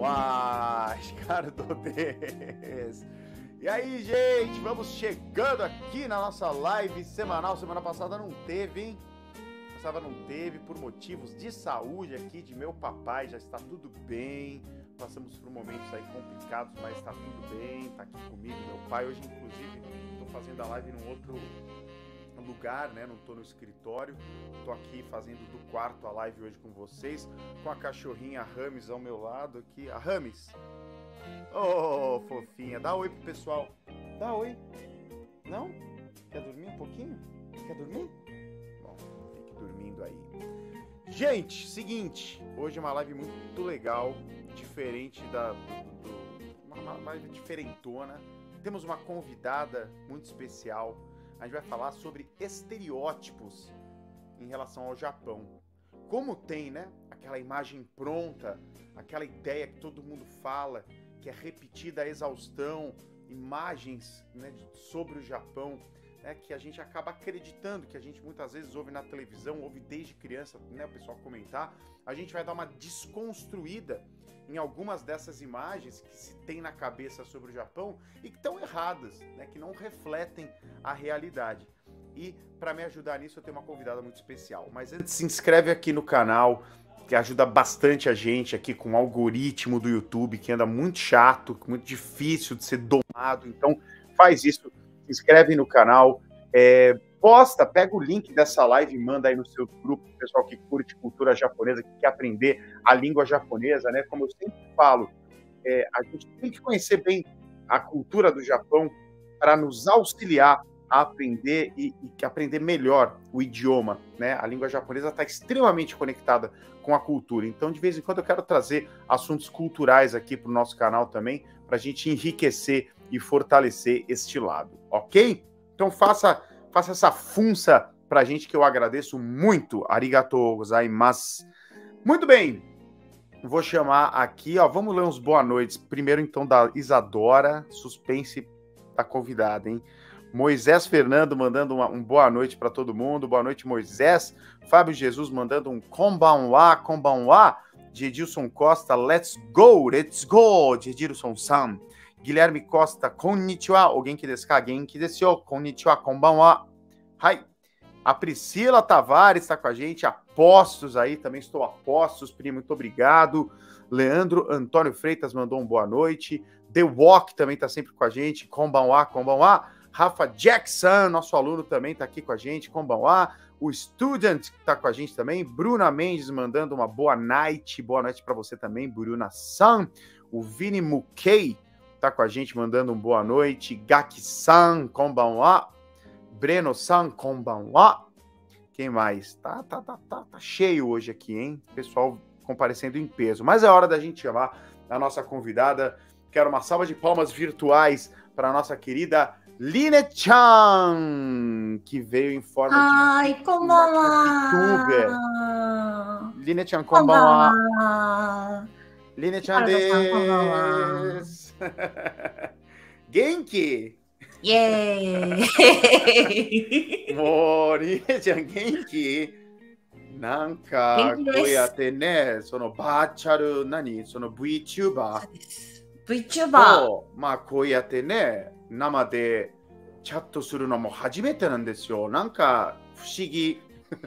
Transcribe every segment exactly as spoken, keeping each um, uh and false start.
paz, Cardones. E aí, gente, vamos chegando aqui na nossa live semanal. Semana passada não teve, hein? Passada não teve por motivos de saúde aqui de meu papai. Já está tudo bem. Passamos por momentos aí complicados, mas está tudo bem. Está aqui comigo, meu pai. Hoje, inclusive, estou fazendo a live num outro lugar, né? Não tô no escritório, tô aqui fazendo do quarto a live hoje com vocês, com a cachorrinha Rames ao meu lado aqui. A Rames, oh, fofinha, dá oi pro pessoal. Dá oi. Não? Quer dormir um pouquinho? Quer dormir? Bom, fique dormindo aí. Gente, seguinte, hoje é uma live muito legal, diferente da... Do, do, uma live diferentona. Temos uma convidada muito especial. A gente vai falar sobre estereótipos em relação ao Japão. Como tem, né? Aquela imagem pronta, aquela ideia que todo mundo fala, que é repetida a exaustão, imagens, né, sobre o Japão, né, que a gente acaba acreditando, que a gente muitas vezes ouve na televisão, ouve desde criança, né, o pessoal comentar. A gente vai dar uma desconstruída em algumas dessas imagens que se tem na cabeça sobre o Japão e que estão erradas, né, que não refletem a realidade. E para me ajudar nisso eu tenho uma convidada muito especial. Mas antes, se inscreve aqui no canal, que ajuda bastante a gente aqui com o algoritmo do YouTube, que anda muito chato, muito difícil de ser domado. Então faz isso, se inscreve no canal, é, posta, pega o link dessa live e manda aí no seu grupo, pessoal que curte cultura japonesa, que quer aprender a língua japonesa, né? Como eu sempre falo, é, a gente tem que conhecer bem a cultura do Japão para nos auxiliar a aprender e, e aprender melhor o idioma, né? A língua japonesa está extremamente conectada com a cultura. Então, de vez em quando, eu quero trazer assuntos culturais aqui para o nosso canal também, para a gente enriquecer e fortalecer este lado, ok? Então, faça... Faça essa funça pra gente que eu agradeço muito. Arigatou gozaimasu. Muito bem. Vou chamar aqui, ó. Vamos ler uns boa noites. Primeiro, então, da Isadora. Suspense da convidada, hein? Moisés Fernando mandando uma, um boa noite para todo mundo. Boa noite, Moisés. Fábio Jesus mandando um konbanwa, konbanwa. Gedilson Costa, let's go, let's go, Gedilson-san. Guilherme Costa, konnichiwa, o genki desu ka? Genki desu yo, konnichiwa, konbanwa. Hai. A Priscila Tavares está com a gente, apostos aí, também estou apostos, primo, muito obrigado. Leandro Antônio Freitas mandou um boa noite. The Walk também está sempre com a gente, konbanwa, konbanwa. Rafa Jackson, nosso aluno, também está aqui com a gente, konbanwa. O Student está com a gente também. Bruna Mendes mandando uma boa noite, boa noite para você também, Bruna-san. O Vini Mukei tá com a gente, mandando um boa noite. Gaki-san, konbanwa. Breno-san, konbanwa. Quem mais? Tá, tá, tá, tá, tá cheio hoje aqui, hein? Pessoal comparecendo em peso. Mas é hora da gente chamar a nossa convidada. Quero uma salva de palmas virtuais para a nossa querida Line-chan, que veio em forma Ai, de konbanwa. Line-chan, konbanwa. Line-chan Konbanwa. desu. Genki? Yay! Moう、りねちゃん元気なんか、 元気です。 こうやってね、そのバーチャル、何その VTuber そうです。VTuber。 と、まあこうやってね、生でチャットするのも初めてなんですよ。なんか不思議。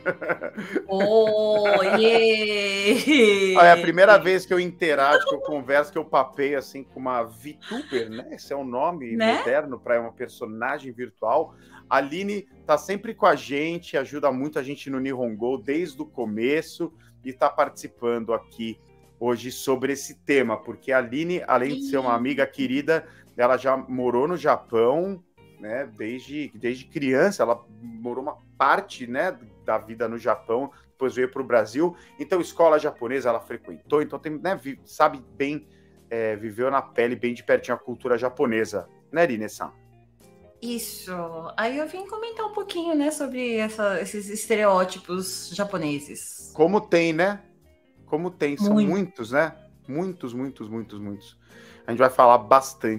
Oh, yay! É a primeira vez que eu interajo, que eu converso, que eu papeio assim com uma VTuber, né? Esse é um nome Né? moderno para uma personagem virtual. A Aline tá sempre com a gente, ajuda muito a gente no Nihongo desde o começo e tá participando aqui hoje sobre esse tema, porque a Aline, além de ser uma amiga querida, ela já morou no Japão, né? Desde, desde criança, ela morou uma parte, né, da vida no Japão, depois veio para o Brasil, então escola japonesa ela frequentou, então tem, né, sabe bem, é, viveu na pele bem de pertinho a cultura japonesa, né, Rine-san? Isso. Aí eu vim comentar um pouquinho, né, sobre essa, esses estereótipos japoneses. Como tem, né? Como tem, são Muito. muitos, né? Muitos, muitos, muitos, muitos. A gente vai falar bastante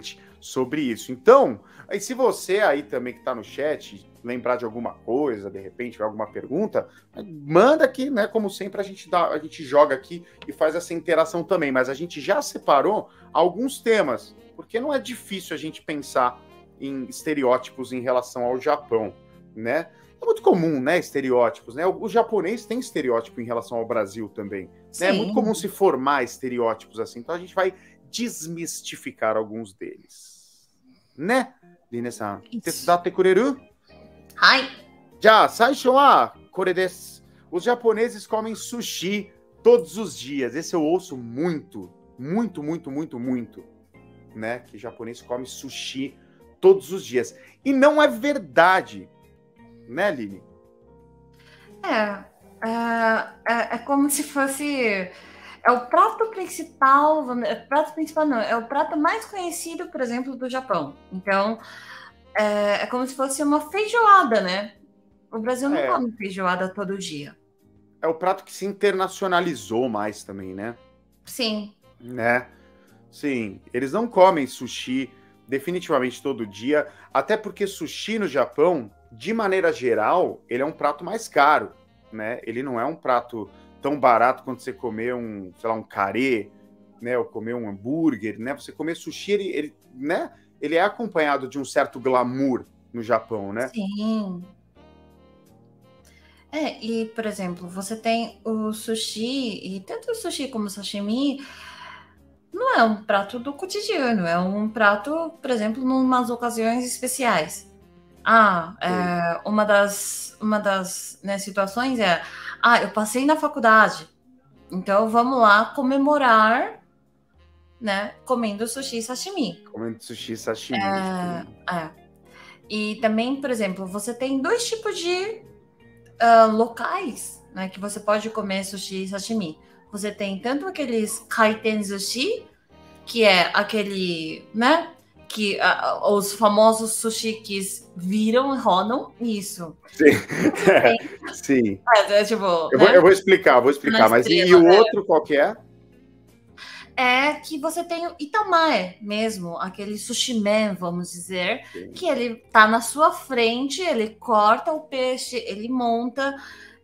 sobre isso. Então, aí se você aí também que está no chat lembrar de alguma coisa, de repente, alguma pergunta, manda aqui, né? Como sempre, a gente, dá, a gente joga aqui e faz essa interação também. Mas a gente já separou alguns temas, porque não é difícil a gente pensar em estereótipos em relação ao Japão, né? É muito comum, né, estereótipos, né? O, o japonês tem estereótipo em relação ao Brasil também, né? É muito comum se formar estereótipos assim. Então a gente vai desmistificar alguns deles, né? Dine-san, tetsudate kureru? Hai. Já, saisho wa kore desu. Os japoneses comem sushi todos os dias. Esse eu ouço muito, muito, muito, muito, muito, né? Que japonês come sushi todos os dias. E não é verdade, né, Lili? É, é, é, é como se fosse... É o prato principal, é, prato principal não, é o prato mais conhecido, por exemplo, do Japão. Então, é, é como se fosse uma feijoada, né? O Brasil não É. come feijoada todo dia. É o prato que se internacionalizou mais também, né? Sim. Né? Sim, eles não comem sushi definitivamente todo dia, até porque sushi no Japão, de maneira geral, ele é um prato mais caro, né? Ele não é um prato tão barato quanto você comer um, sei lá, um carê, né? Ou comer um hambúrguer, né? Você comer sushi, ele, ele, né? Ele é acompanhado de um certo glamour no Japão, né? Sim. É, e, por exemplo, você tem o sushi, e tanto o sushi como o sashimi, não é um prato do cotidiano, é um prato, por exemplo, em umas ocasiões especiais. Ah, é, uma das, uma das né, situações é, ah, eu passei na faculdade, então vamos lá comemorar, né, comendo sushi e sashimi. Comendo sushi e sashimi. É, é. E também, por exemplo, você tem dois tipos de uh, locais, né, que você pode comer sushi e sashimi. Você tem tanto aqueles kaiten sushi, que é aquele, né, que uh, os famosos sushikis viram e rodam, isso. Sim. É, sim. É, é, tipo, eu, né? vou, eu vou explicar, vou explicar. Mas estrela, e o né? outro qual que é? É que você tem o itamae mesmo, aquele sushi man, vamos dizer, sim, que ele tá na sua frente, ele corta o peixe, ele monta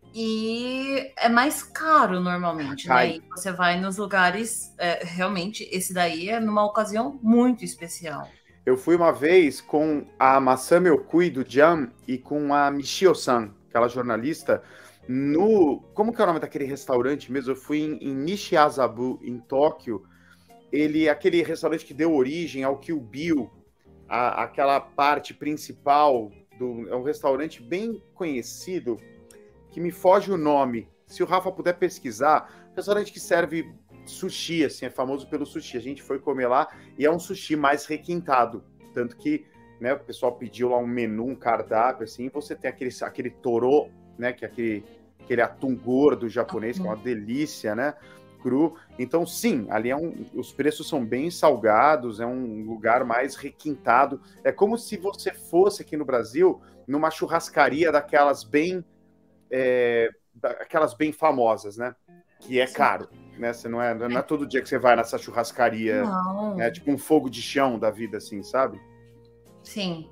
e é mais caro normalmente, Ai. né? E você vai nos lugares, é, realmente, esse daí é numa ocasião muito especial. Eu fui uma vez com a Masami Okui do Jam e com a Michio-san, aquela jornalista, no... Como que é o nome daquele restaurante mesmo? Eu fui em, em Nishiazabu, em Tóquio. Ele, aquele restaurante que deu origem ao Kill Bill, a, aquela parte principal, do, é um restaurante bem conhecido, que me foge o nome. Se o Rafa puder pesquisar, restaurante que serve sushi, assim, é famoso pelo sushi. A gente foi comer lá e é um sushi mais requintado. Tanto que, né, o pessoal pediu lá um menu, um cardápio, assim, e você tem aquele, aquele toro, né, que é aquele, aquele atum gordo japonês, que é uma delícia, né, cru. Então, sim, ali é um, os preços são bem salgados, é um lugar mais requintado. É como se você fosse aqui no Brasil, numa churrascaria daquelas bem, é, daquelas bem famosas, né, que é caro. Né? Você não, é, não é todo dia que você vai nessa churrascaria, né? Tipo um fogo de chão da vida, assim, sabe? Sim.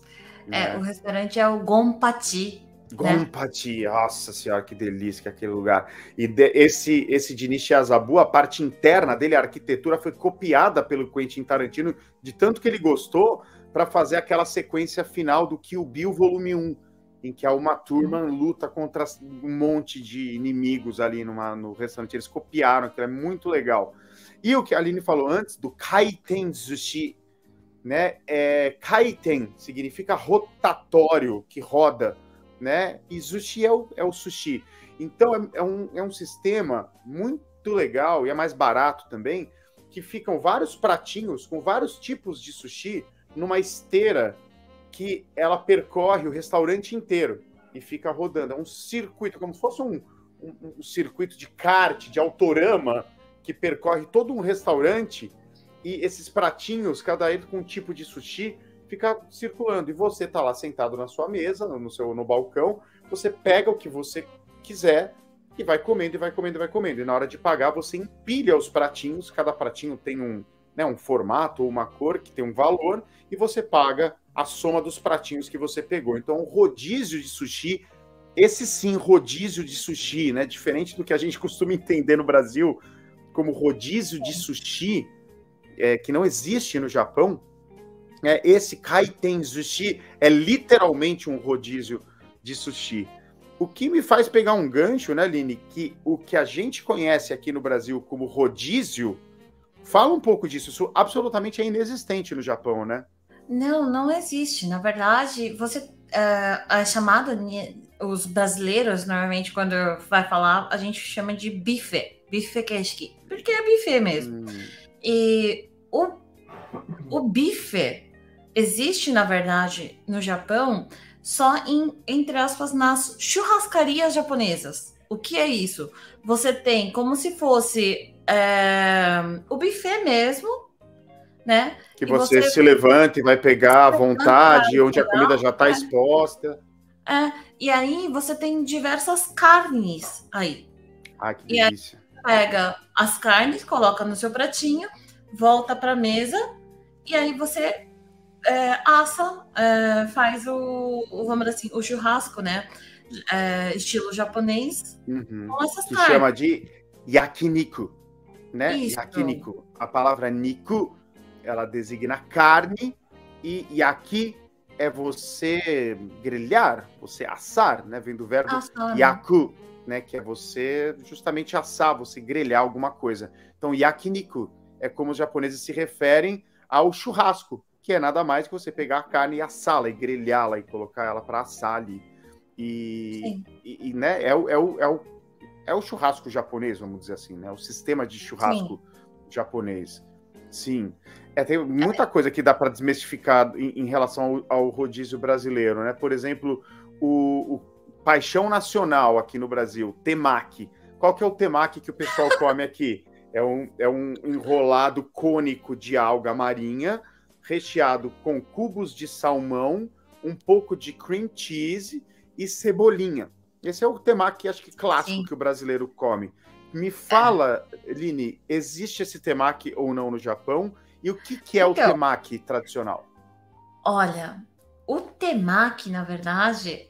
É, é o restaurante é o Gonpachi. Gonpachi, né? Nossa senhora, que delícia que é aquele lugar. E de, esse, esse de Nishiazabu, a parte interna dele, a arquitetura foi copiada pelo Quentin Tarantino, de tanto que ele gostou, para fazer aquela sequência final do Kill Bill Volume um, em que a Uma Thurman luta contra um monte de inimigos ali numa, no restaurante. Eles copiaram, que é muito legal. E o que a Aline falou antes, do Kaiten Sushi, né? É, Kaiten significa rotatório, que roda, né? E sushi é o, é o sushi. Então, é, é, um, é um sistema muito legal e é mais barato também, que ficam vários pratinhos com vários tipos de sushi numa esteira que ela percorre o restaurante inteiro e fica rodando. É um circuito, como se fosse um, um, um circuito de kart, de autorama, que percorre todo um restaurante e esses pratinhos, cada um com um tipo de sushi, fica circulando. E você está lá sentado na sua mesa, no, seu, no balcão, você pega o que você quiser e vai comendo, e vai comendo, e vai comendo. E na hora de pagar, você empilha os pratinhos, cada pratinho tem um, né, um formato ou uma cor que tem um valor, e você paga a soma dos pratinhos que você pegou. Então, o rodízio de sushi, esse sim, rodízio de sushi, né, diferente do que a gente costuma entender no Brasil como rodízio de sushi, é, que não existe no Japão, é, esse kaiten sushi é literalmente um rodízio de sushi. O que me faz pegar um gancho, né, Aline, que o que a gente conhece aqui no Brasil como rodízio, fala um pouco disso, isso absolutamente é inexistente no Japão, né? Não, não existe. Na verdade, você é, a chamada, os brasileiros, normalmente, quando vai falar, a gente chama de buffet, buffet keshiki, porque é buffet mesmo. Hum. E o, o buffet existe, na verdade, no Japão, só em, entre aspas, nas churrascarias japonesas. O que é isso? Você tem como se fosse é, o buffet mesmo, né? Que você, você se levanta e vai pegar à vontade, onde a comida já está é. exposta. É, e aí você tem diversas carnes aí. Ah, que delícia. E aí pega as carnes, coloca no seu pratinho, volta para a mesa, e aí você é, assa, é, faz o, o, vamos dizer assim, o churrasco, né? É, estilo japonês, uhum. com essas que carnes. Chama de yakiniku, né? Isso. Yakiniku. A palavra niku, ela designa carne, e yaki é você grelhar, você assar, né? Vem do verbo assar, yaku, né? Que é você justamente assar, você grelhar alguma coisa. Então, yakiniku é como os japoneses se referem ao churrasco, que é nada mais que você pegar a carne e assá-la, e grelhá-la, e colocar ela para assar ali. E, e, e né, é o, é, o, é, o, é o churrasco japonês, vamos dizer assim, né? O sistema de churrasco Sim. japonês. Sim. É, tem muita coisa que dá para desmistificar em, em relação ao, ao rodízio brasileiro, né? Por exemplo, o, o paixão nacional aqui no Brasil, temaki. Qual que é o temaki que o pessoal come aqui? É um, é um enrolado cônico de alga marinha, recheado com cubos de salmão, um pouco de cream cheese e cebolinha. Esse é o temaki, acho que clássico Sim. que o brasileiro come. Me fala, Line, existe esse temaki ou não no Japão? E o que, que é então, o temaki tradicional? Olha, o temaki, na verdade,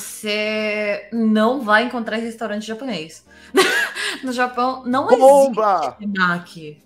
você não vai encontrar em restaurante japonês. No Japão não Bomba! existe temaki.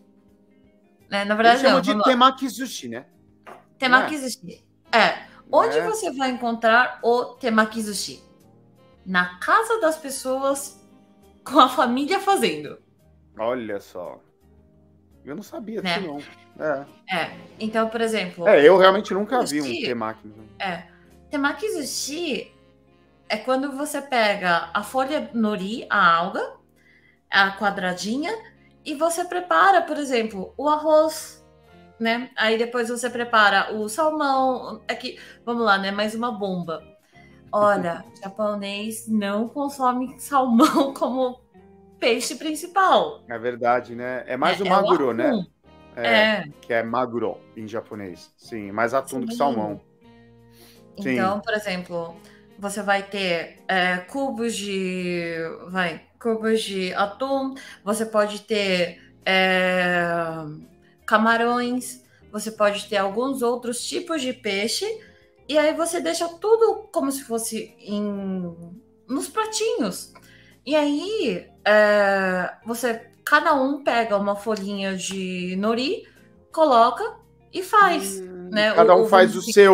Né? Na verdade, Eles chamam não, de temaki sushi, né? Temaki sushi. É. Onde é. você vai encontrar o temaki sushi? Na casa das pessoas, com a família fazendo. Olha só. Eu não sabia né? disso, não. É. é. Então, por exemplo... É, eu realmente nunca sushi, vi um temaki. É. Temaki sushi é quando você pega a folha nori, a alga, a quadradinha, e você prepara, por exemplo, o arroz, né? Aí depois você prepara o salmão. Aqui, vamos lá, né? Mais uma bomba. Olha, japonês não consome salmão como peixe principal. É verdade, né? É mais é, o maguro, é o né? É, é. Que é maguro em japonês. Sim, mais atum Sim. do que salmão. Então, Sim. por exemplo, você vai ter é, cubos de... Vai, cubos de atum. Você pode ter é, camarões. Você pode ter alguns outros tipos de peixe. E aí você deixa tudo como se fosse em, nos pratinhos. E aí é, você, cada um pega uma folhinha de nori, coloca e faz. Hum, né? Cada um o, faz o seu.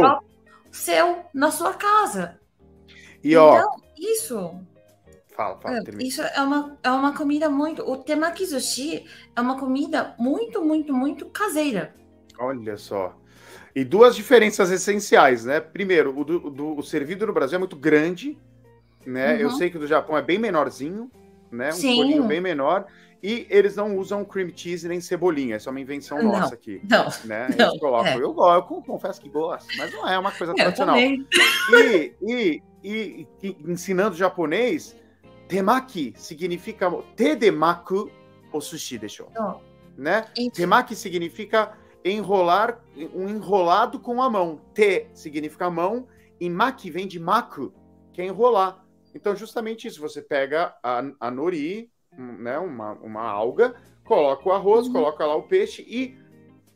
Seu na sua casa. E então, ó, isso... Fala, fala, isso é uma, é uma comida muito... O temaki sushi é uma comida muito, muito, muito caseira. Olha só. E duas diferenças essenciais, né? Primeiro, o, do, do, o servido no Brasil é muito grande, né? Uhum. Eu sei que o do Japão é bem menorzinho, né? Um Sim. bolinho bem menor. E eles não usam cream cheese nem cebolinha. Essa é uma invenção não, nossa aqui. Não, né? não, Eles colocam. É. Eu gosto, eu confesso que gosto, mas não é uma coisa eu tradicional. Também. E, e, e, e ensinando japonês, temaki significa... Tedemaku o sushi, deixou. Oh. Né? Enfim. Temaki significa... enrolar, um enrolado com a mão. Te significa mão, e maki vem de maku, que é enrolar. Então, justamente isso, você pega a, a nori, né, uma, uma alga, coloca o arroz, uhum. coloca lá o peixe e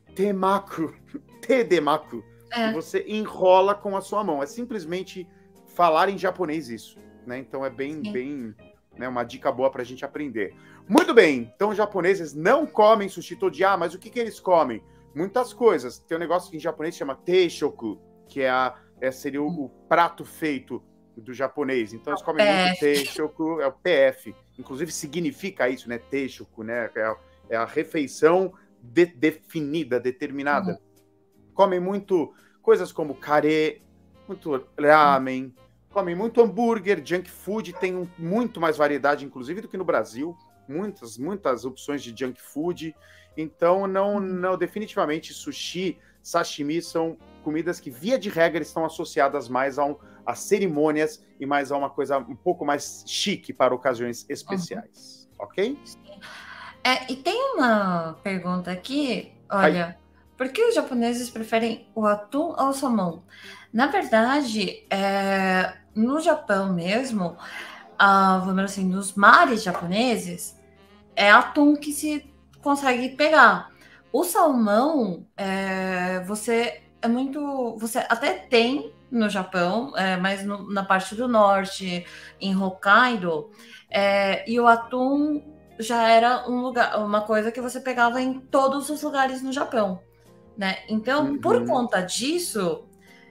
temaku, tedemaku, É. que você enrola com a sua mão. É simplesmente falar em japonês isso, né? Então é bem, Sim. bem, né, uma dica boa pra gente aprender. Muito bem, então os japoneses não comem sushi todo dia, ah, mas o que, que eles comem? Muitas coisas. Tem um negócio que em japonês chama teishoku, que é, a, é seria o, o prato feito do japonês. Então eles comem muito teishoku, é o P F. Inclusive significa isso, né? Teishoku, né? É a, é a refeição de, definida, determinada. Uhum. Comem muito coisas como kare, muito ramen, comem muito hambúrguer, junk food, tem um, muito mais variedade, inclusive, do que no Brasil. Muitas, muitas opções de junk food. Então, não, não, definitivamente, sushi, sashimi são comidas que, via de regra, estão associadas mais a, um, a cerimônias e mais a uma coisa um pouco mais chique para ocasiões especiais. Uhum. Ok? É, e tem uma pergunta aqui, olha, Ai. por que os japoneses preferem o atum ao salmão? Na verdade, é, no Japão mesmo, ah, vamos dizer assim, nos mares japoneses, é atum que se consegue pegar. O salmão, é, você é muito, você até tem no Japão, é, mas no, na parte do norte, em Hokkaido, é, e o atum já era um lugar, uma coisa que você pegava em todos os lugares no Japão, né? Então, uhum. por conta disso,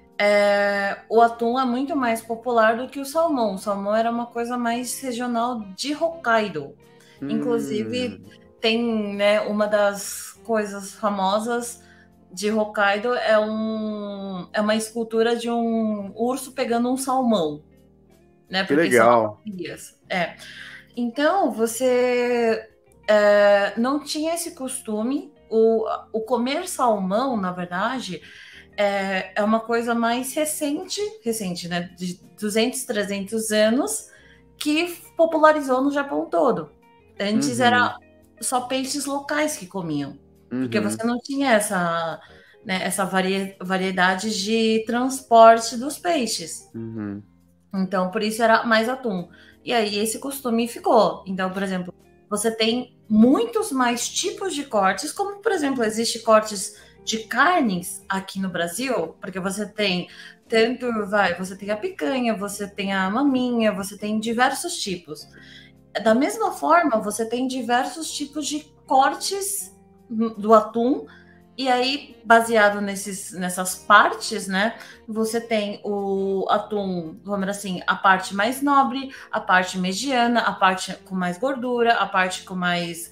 é, o atum é muito mais popular do que o salmão. O salmão era uma coisa mais regional de Hokkaido. Hum. Inclusive, tem, né, uma das coisas famosas de Hokkaido é, um, é uma escultura de um urso pegando um salmão, né? Que Porque legal. São é. Então, você é, não tinha esse costume. O, o comer salmão, na verdade, é, é uma coisa mais recente, recente, né? De duzentos, trezentos anos, que popularizou no Japão todo. Antes uhum. era só peixes locais que comiam, uhum. porque você não tinha essa, né, essa vari, variedade de transporte dos peixes. Uhum. Então, por isso era mais atum. E aí esse costume ficou. Então, por exemplo, você tem muitos mais tipos de cortes, como, por exemplo, existe cortes de carnes aqui no Brasil, porque você tem tanto, vai, você tem a picanha, você tem a maminha, você tem diversos tipos. Da mesma forma, você tem diversos tipos de cortes do atum, e aí, baseado nesses, nessas partes, né, você tem o atum, vamos dizer assim, a parte mais nobre, a parte mediana, a parte com mais gordura, a parte com mais,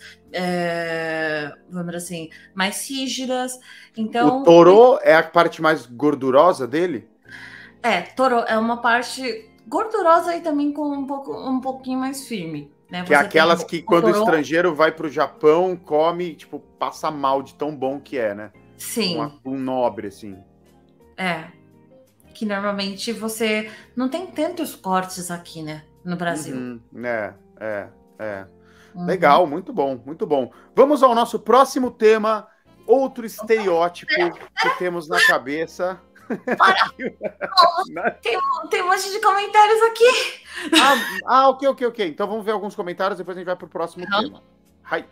é, vamos dizer assim, mais rígidas. Então, o toro é a parte mais gordurosa dele? É, toro é uma parte gordurosa e também com um, pouco, um pouquinho mais firme. Né? Que é aquelas que, quando o estrangeiro vai para o Japão, come, tipo, passa mal de tão bom que é, né? Sim. Um, um nobre, assim. É. Que normalmente você não tem tantos cortes aqui, né? No Brasil. Uhum. É, é, é. Uhum. Legal, muito bom, muito bom. Vamos ao nosso próximo tema, outro estereótipo que temos na cabeça. Para! tem, tem um monte de comentários aqui. Ah, ah, ok, ok, ok. Então vamos ver alguns comentários, depois a gente vai para o próximo uhum. tema. Hai.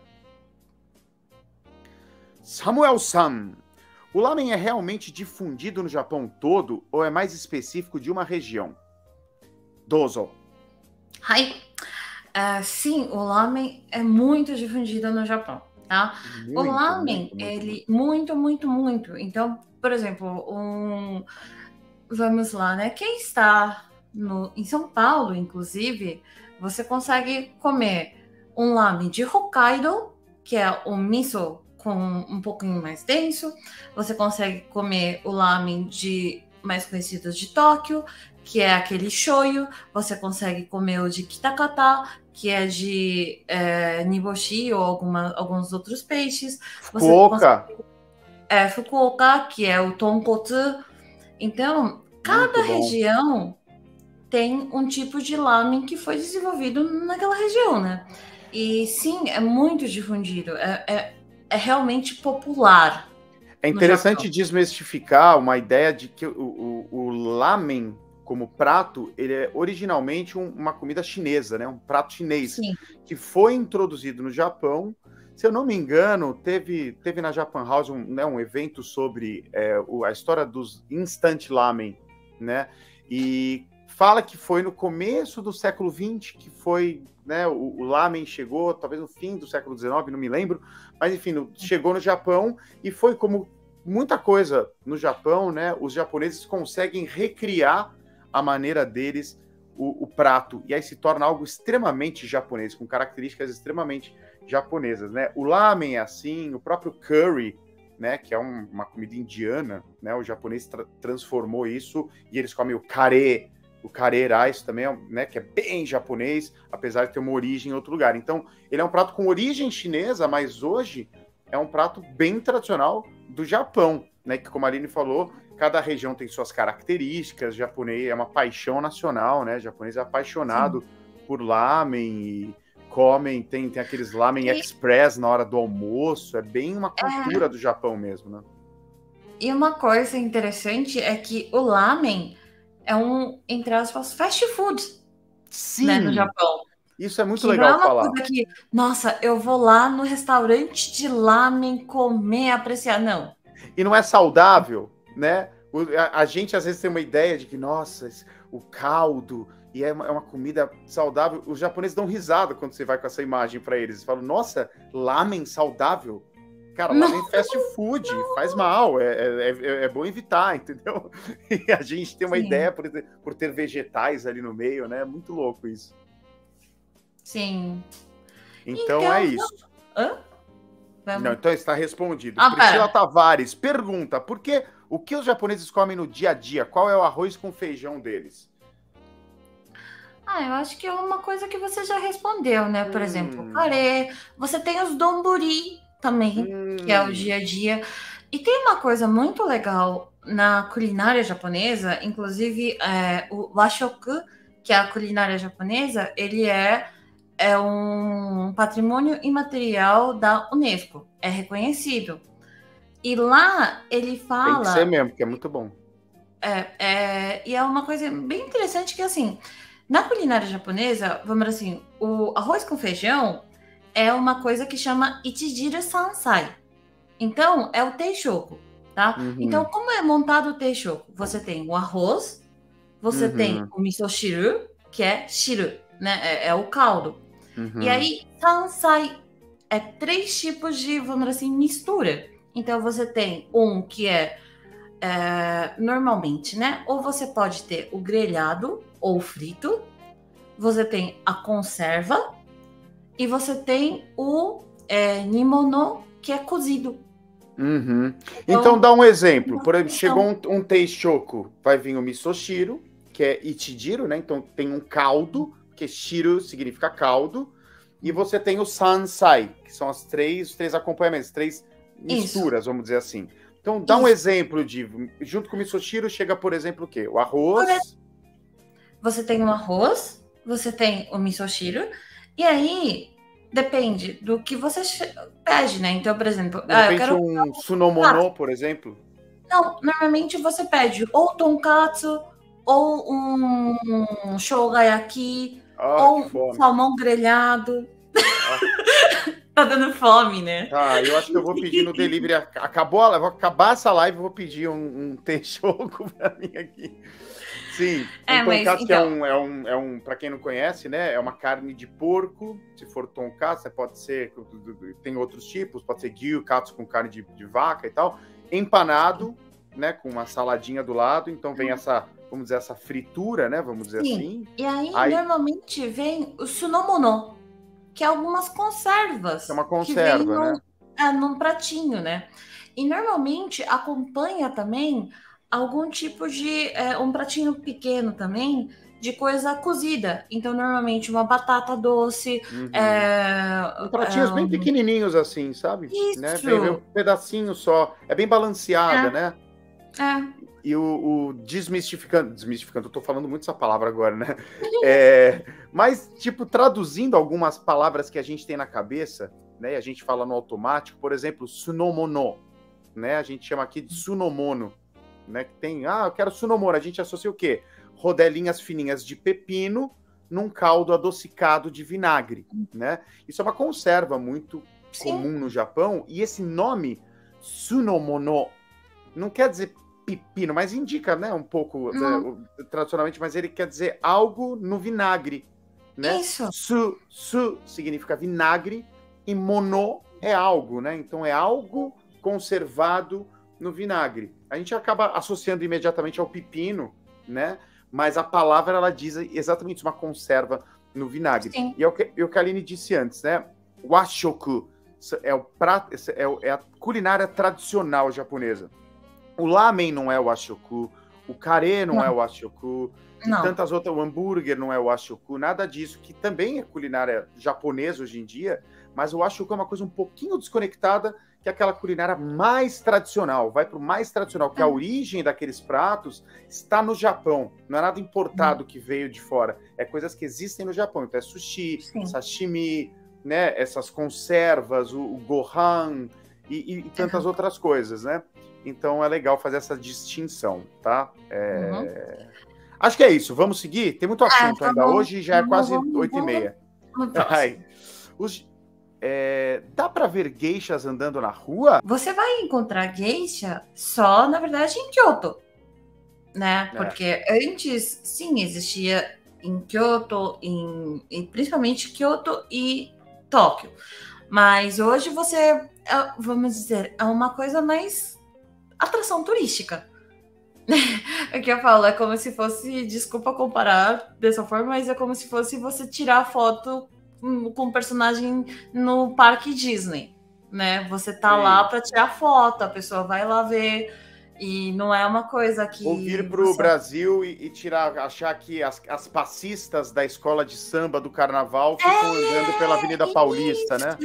Samuel-san, o lamen é realmente difundido no Japão todo ou é mais específico de uma região? Dozo. Hai. Uh, sim, o lamen é muito difundido no Japão, tá? Muito, o lamen, muito, muito, ele muito, muito, muito. Então, por exemplo, um, vamos lá, né? Quem está no, em São Paulo, inclusive, você consegue comer um lamen de Hokkaido, que é o miso com um pouquinho mais denso. Você consegue comer o lamen de mais conhecidos de Tóquio, que é aquele shoyu. Você consegue comer o de Kitakata, que é de é, niboshi ou alguma, alguns outros peixes. Você Fukuoka. Consegue... É, Fukuoka, que é o tonkotsu. Então, cada região tem um tipo de lamen que foi desenvolvido naquela região, né? E sim, é muito difundido. É, é, é realmente popular. É interessante desmistificar uma ideia de que o, o, o lamen, como prato, ele é originalmente um, uma comida chinesa, né? Um prato chinês. Sim. Que foi introduzido no Japão, Se eu não me engano, teve, teve na Japan House um, né, um evento sobre é, o, a história dos instant lamen, né? E fala que foi no começo do século vinte que foi, né? O, o lamen chegou, talvez no fim do século dezenove, não me lembro, mas enfim, no, chegou no Japão e foi como muita coisa no Japão, né? Os japoneses conseguem recriar a maneira deles o, o prato, e aí se torna algo extremamente japonês, com características extremamente japonesas, né? O lamen é assim, o próprio curry, né, que é um, uma comida indiana, né? O japonês tra transformou isso, e eles comem o kare, o kare rice também, né, que é bem japonês, apesar de ter uma origem em outro lugar. Então, ele é um prato com origem chinesa, mas hoje é um prato bem tradicional do Japão, né, que como a Aline falou, cada região tem suas características, o japonês é uma paixão nacional, né, o japonês é apaixonado Sim. por lamen e comem, tem, tem aqueles lamen e... express na hora do almoço, é bem uma cultura é... do Japão mesmo, né. E uma coisa interessante é que o lamen é um, entre aspas, fast food, Sim. né, no Japão. Isso é muito que legal não é uma falar. Coisa que, nossa, eu vou lá no restaurante de lamen comer, apreciar. Não. E não é saudável, né? A, a gente às vezes tem uma ideia de que, nossa, o caldo e é uma, é uma comida saudável. Os japoneses dão risada quando você vai com essa imagem para eles. Eles falam, nossa, lamen saudável? Cara, lamen é fast food, faz mal, é, é, é bom evitar, entendeu? E a gente tem uma Sim. ideia por ter, por ter vegetais ali no meio, né? É muito louco isso. Sim. Então, então é isso. Hã? Não, então está respondido. Ah, Priscila Tavares pergunta, por que, o que os japoneses comem no dia a dia? Qual é o arroz com feijão deles? Ah, eu acho que é uma coisa que você já respondeu, né? Por hum. exemplo, kare. Você tem os donburi também, hum. que é o dia a dia. E tem uma coisa muito legal na culinária japonesa, inclusive é, o washoku, que é a culinária japonesa, ele é, é um patrimônio imaterial da Unesco, é reconhecido. E lá ele fala... Tem que ser mesmo, porque é muito bom. É, é, e é uma coisa bem interessante que, assim, na culinária japonesa, vamos dizer assim, o arroz com feijão é uma coisa que chama Ichijiro Sansai. Então, é o teishoku, tá? Uhum. Então, como é montado o teishoku? Você tem o arroz, você uhum. tem o misoshiru, que é shiru, né? É, é o caldo. Uhum. E aí, Sansai é três tipos de, vamos dizer assim, mistura. Então, você tem um que é, é normalmente, né? Ou você pode ter o grelhado ou frito, você tem a conserva e você tem o é, nimono, que é cozido. Uhum. Então, então, dá um exemplo. Por exemplo, chegou um, um teishoku, vai vir o misoshiro, que é ichijiro, né? Então, tem um caldo, que shiro significa caldo, e você tem o sansai, que são as três, os três acompanhamentos, três misturas, Isso. vamos dizer assim. Então, dá Isso. um exemplo de, junto com o misoshiro, chega, por exemplo, o quê? O arroz. Você tem o arroz, você tem o misoshiro, e aí depende do que você pede, né? Então, por exemplo, de repente, ah, eu quero um sunomono, por exemplo. Não, normalmente você pede ou tonkatsu, ou um shogayaki, ah, ou um salmão grelhado. Ah. Tá dando fome, né? Ah, eu acho que eu vou pedir no delivery. Acabou, a... vou acabar essa live, eu vou pedir um, um teishoku pra mim aqui. Sim, é, um mas, tonkatsu então... é um, é um, é um para quem não conhece, né? É uma carne de porco. Se for tonkatsu, pode ser, tem outros tipos, pode ser gyukatsu com carne de, de vaca e tal, empanado, né? Com uma saladinha do lado. Então vem essa, vamos dizer, essa fritura, né? Vamos dizer Sim. assim. E aí, aí normalmente vem o sunomono, que é algumas conservas. É uma conserva, que vem né? Num, é, num pratinho, né? E normalmente acompanha também algum tipo de é, um pratinho pequeno também de coisa cozida. Então, normalmente, uma batata doce. Uhum. É, pratinhos é, bem pequenininhos, assim, sabe? Isso. Né? Bem, bem, um pedacinho só. É bem balanceada, é. né? É. E o, o desmistificando... Desmistificando, eu tô falando muito essa palavra agora, né? É, mas, tipo, traduzindo algumas palavras que a gente tem na cabeça, né? E a gente fala no automático, por exemplo, sunomono, né? A gente chama aqui de sunomono. Né, que tem, ah, eu quero sunomono, a gente associa o quê? Rodelinhas fininhas de pepino num caldo adocicado de vinagre, né? Isso é uma conserva muito Sim. comum no Japão, e esse nome, Sunomono, não quer dizer pepino, mas indica, né, um pouco é, tradicionalmente, mas ele quer dizer algo no vinagre, né? Isso. Su, su significa vinagre e mono é algo, né? Então é algo conservado no vinagre. A gente acaba associando imediatamente ao pepino, né? Mas a palavra, ela diz exatamente isso, uma conserva no vinagre. Sim. E é o que, é o que a Aline disse antes, né? Washoku é, o prato, é, o, é a culinária tradicional japonesa. O lamen não é o washoku, o kare não, não. é o washoku, e não. tantas outras, o hambúrguer não é o washoku, nada disso, que também é culinária japonesa hoje em dia, mas o washoku é uma coisa um pouquinho desconectada, que é aquela culinária mais tradicional, vai para o mais tradicional, que a origem daqueles pratos está no Japão, não é nada importado hum. que veio de fora, é coisas que existem no Japão, então é sushi, Sim. sashimi, né, essas conservas, o, o gohan e, e tantas uhum. outras coisas, né? Então é legal fazer essa distinção, tá? É... Uhum. Acho que é isso, vamos seguir? Tem muito assunto é, tá ainda bom. Hoje, já é vamos, quase oito e meia. Os... É... Dá para ver geishas andando na rua? Você vai encontrar geisha só, na verdade, em Kyoto, né? É. Porque antes, sim, existia em Kyoto, em... em principalmente Kyoto e Tóquio. Mas hoje você, vamos dizer, é uma coisa mais atração turística. É que eu falo, é como se fosse, desculpa comparar dessa forma, mas é como se fosse você tirar foto com um personagem no parque Disney, né? Você tá Sim. lá para tirar foto, a pessoa vai lá ver, e não é uma coisa que... Ou vir pro você... Brasil e, e tirar, achar que as, as passistas da escola de samba do carnaval ficam é, andando pela Avenida Paulista, isso. né?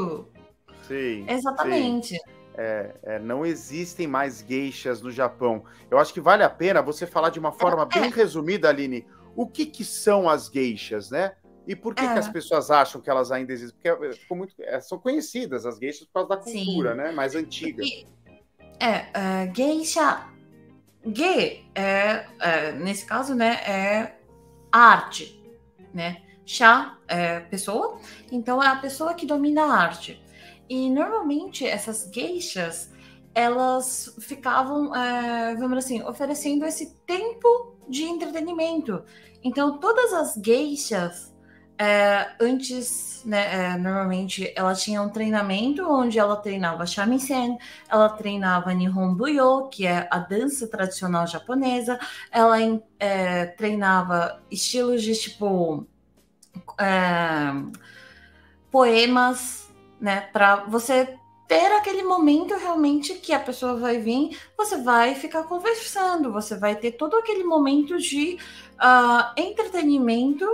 Sim. Exatamente. Sim. É, é, não existem mais geishas no Japão. Eu acho que vale a pena você falar de uma forma é, bem é. resumida, Aline, o que, que são as geishas, né? E por que, é. que as pessoas acham que elas ainda existem? Porque ficou muito, é, são conhecidas as geishas por causa da cultura, Sim. né? Mais antiga. E, é, uh, geisha, ge, é, é, nesse caso, né, é arte, né? Sha é pessoa, então é a pessoa que domina a arte. E normalmente essas geishas, elas ficavam, é, vamos dizer assim, oferecendo esse tempo de entretenimento. Então todas as geishas, é, antes, né, é, normalmente ela tinha um treinamento onde ela treinava shamisen, ela treinava Nihon Buyo, que é a dança tradicional japonesa, ela é, treinava estilos de tipo é, poemas, né, para você ter aquele momento realmente que a pessoa vai vir, você vai ficar conversando, você vai ter todo aquele momento de uh, entretenimento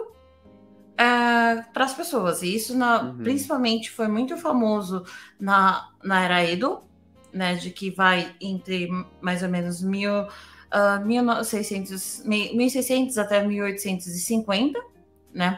uh, para as pessoas. E isso na, uhum. principalmente foi muito famoso na, na era Edo, né, de que vai entre mais ou menos mil, uh, mil e seiscentos, mil e seiscentos até mil oitocentos e cinquenta, né,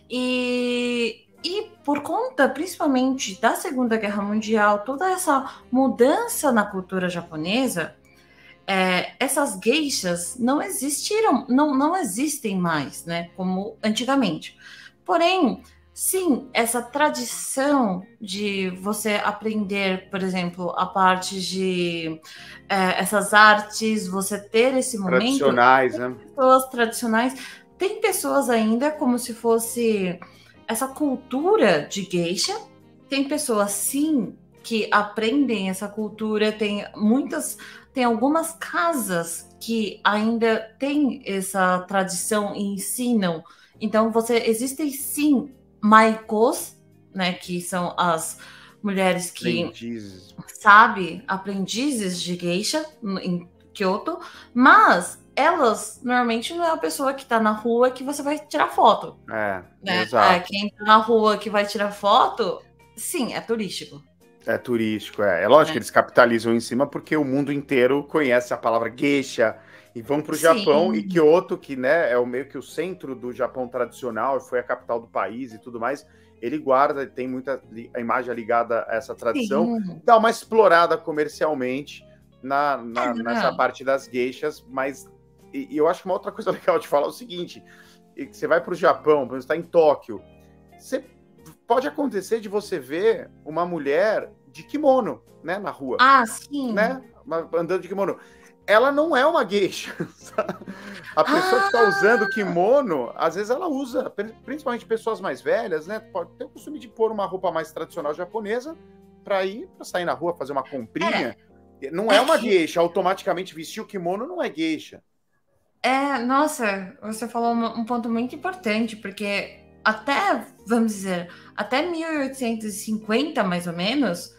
e E por conta, principalmente, da Segunda Guerra Mundial, toda essa mudança na cultura japonesa, é, essas geishas não existiram, não, não existem mais, né, como antigamente. Porém, sim, essa tradição de você aprender, por exemplo, a parte de é, essas artes, você ter esse momento... Tradicionais, né? Pessoas tradicionais. Tem pessoas ainda como se fosse... essa cultura de geisha, tem pessoas sim que aprendem essa cultura, tem muitas, tem algumas casas que ainda têm essa tradição e ensinam. Então você existem sim maikos, né, que são as mulheres que aprendizes. sabe, aprendizes de geisha em Kyoto, mas elas, normalmente, não é a pessoa que tá na rua que você vai tirar foto. É, né? exato. É, quem tá na rua que vai tirar foto, sim, é turístico. É turístico, é. É lógico É. que eles capitalizam em cima porque o mundo inteiro conhece a palavra geisha e vão pro Sim. Japão, e Kyoto, que, né, é o meio que o centro do Japão tradicional, foi a capital do país e tudo mais, ele guarda, tem muita a imagem ligada a essa tradição, Sim. dá uma explorada comercialmente na, na, É, nessa parte das geishas, mas e, e eu acho que uma outra coisa legal de falar é o seguinte, você vai para o Japão, você está em Tóquio, você pode acontecer de você ver uma mulher de kimono, né, na rua. Ah, sim. Né? Andando de kimono. Ela não é uma geisha. A pessoa ah. que está usando kimono, às vezes ela usa, principalmente pessoas mais velhas, né? Pode ter o costume de pôr uma roupa mais tradicional japonesa para ir, para sair na rua, fazer uma comprinha. É. Não é uma geisha, automaticamente vestir o kimono não é geisha. É, nossa, você falou um ponto muito importante, porque até, vamos dizer, até mil oitocentos e cinquenta, mais ou menos,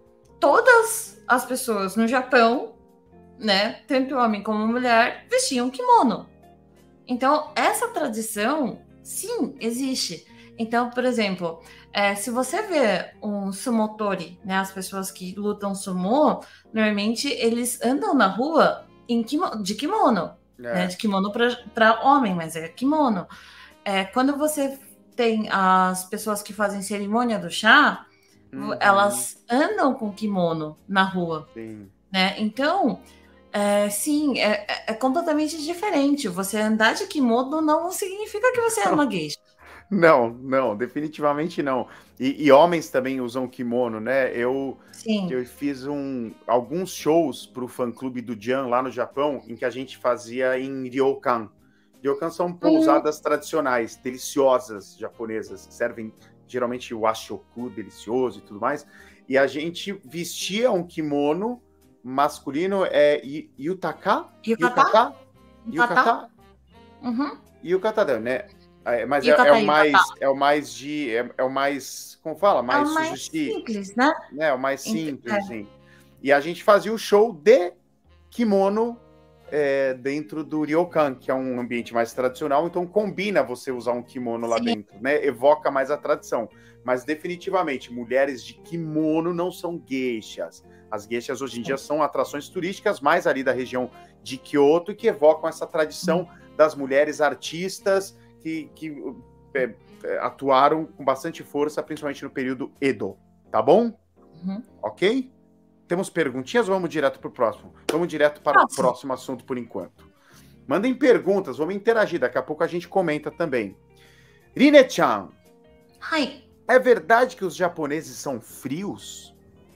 todas as pessoas no Japão, né, tanto homem como mulher, vestiam kimono. Então, essa tradição, sim, existe. Então, por exemplo, é, se você vê um sumotori, né, as pessoas que lutam sumô, normalmente eles andam na rua em kimono, de kimono. É. Né, de kimono para homem, mas é kimono. É, quando você tem as pessoas que fazem cerimônia do chá, uhum. elas andam com kimono na rua. Sim. Né? Então, é, sim, é, é completamente diferente. Você andar de kimono não significa que você é uma geisha. Não, não, definitivamente não. E, e homens também usam kimono, né? Eu, Sim. eu fiz um, alguns shows para o fã-clube do Jan lá no Japão, em que a gente fazia em ryokan. Ryokan são pousadas uhum. tradicionais, deliciosas, japonesas, que servem geralmente o washoku delicioso e tudo mais. E a gente vestia um kimono masculino, é yutaka? Yukata? Yukata? Uhum. Yukata, né? É, mas é, é o mais, é o mais de, é, é o mais, como fala, mais, é o mais sujusti, simples, né? É o mais simples, é. assim. E a gente fazia o show de kimono é, dentro do ryokan, que é um ambiente mais tradicional, então combina você usar um kimono lá Sim. dentro, né? Evoca mais a tradição. Mas definitivamente, mulheres de kimono não são geishas. As geishas hoje em dia são atrações turísticas mais ali da região de Kyoto e que evocam essa tradição das mulheres artistas que, que é, atuaram com bastante força, principalmente no período Edo. Tá bom? Uhum. Ok? Temos perguntinhas ou vamos direto para o próximo? Vamos direto para Nossa. o próximo assunto por enquanto. Mandem perguntas, vamos interagir. Daqui a pouco a gente comenta também. Rine-chan. Hi. É verdade que os japoneses são frios?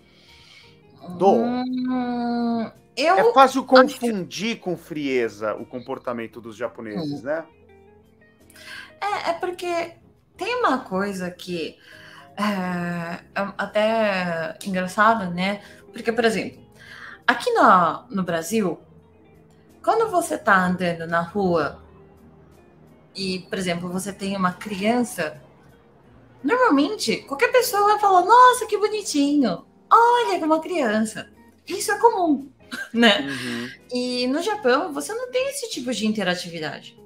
Do. Hum, eu... É fácil confundir com frieza o comportamento dos japoneses, hum. né? É, é porque tem uma coisa que é, é até engraçada, né? Porque, por exemplo, aqui no, no Brasil, quando você tá andando na rua e, por exemplo, você tem uma criança, normalmente qualquer pessoa vai falar, nossa, que bonitinho, olha, uma criança. Isso é comum, né? Uhum. E no Japão, você não tem esse tipo de interatividade.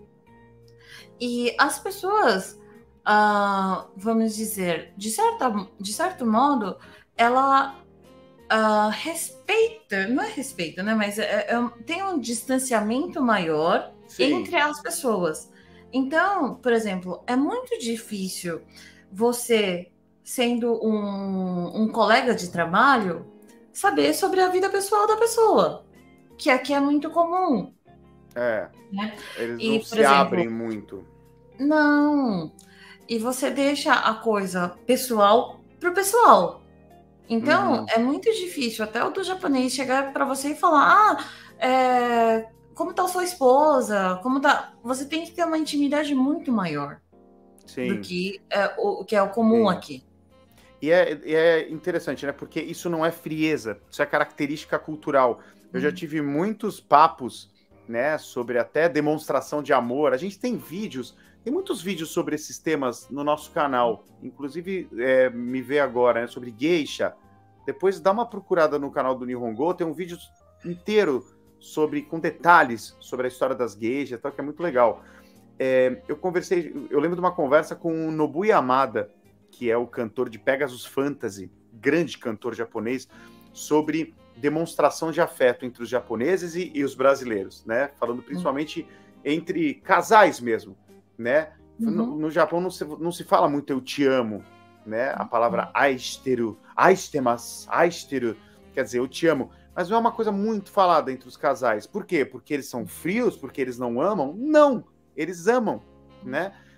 E as pessoas, uh, vamos dizer, de, certa, de certo modo, ela uh, respeita, não é respeita, né? Mas é, é, tem um distanciamento maior Sim. entre as pessoas. Então, por exemplo, é muito difícil você, sendo um, um colega de trabalho, saber sobre a vida pessoal da pessoa, que aqui é muito comum. É, né? eles e, não se exemplo, abrem muito. Não. E você deixa a coisa pessoal pro pessoal. Então, uhum. é muito difícil até o do japonês chegar para você e falar ah, é, como tá sua esposa? Como tá... Você tem que ter uma intimidade muito maior Sim. do que é, o que é o comum Sim. aqui. E é, e é interessante, né? Porque isso não é frieza, isso é característica cultural. Eu uhum. já tive muitos papos, né, sobre até demonstração de amor. A gente tem vídeos, tem muitos vídeos sobre esses temas no nosso canal. Inclusive, é, me vê agora, né, sobre geisha. Depois dá uma procurada no canal do Nihongo, tem um vídeo inteiro sobre, com detalhes sobre a história das geishas, tal, que é muito legal. É, eu conversei, eu lembro de uma conversa com o Nobuo Yamada, que é o cantor de Pegasus Fantasy, grande cantor japonês, sobre demonstração de afeto entre os japoneses e, e os brasileiros, né? Falando principalmente uhum. entre casais mesmo, né? Uhum. No, no Japão não se, não se fala muito eu te amo, né? A palavra aishiteru, aishitemasu, aishiteru, quer dizer, eu te amo. Mas não é uma coisa muito falada entre os casais. Por quê? Porque eles são frios? Porque eles não amam? Não! Eles amam, né?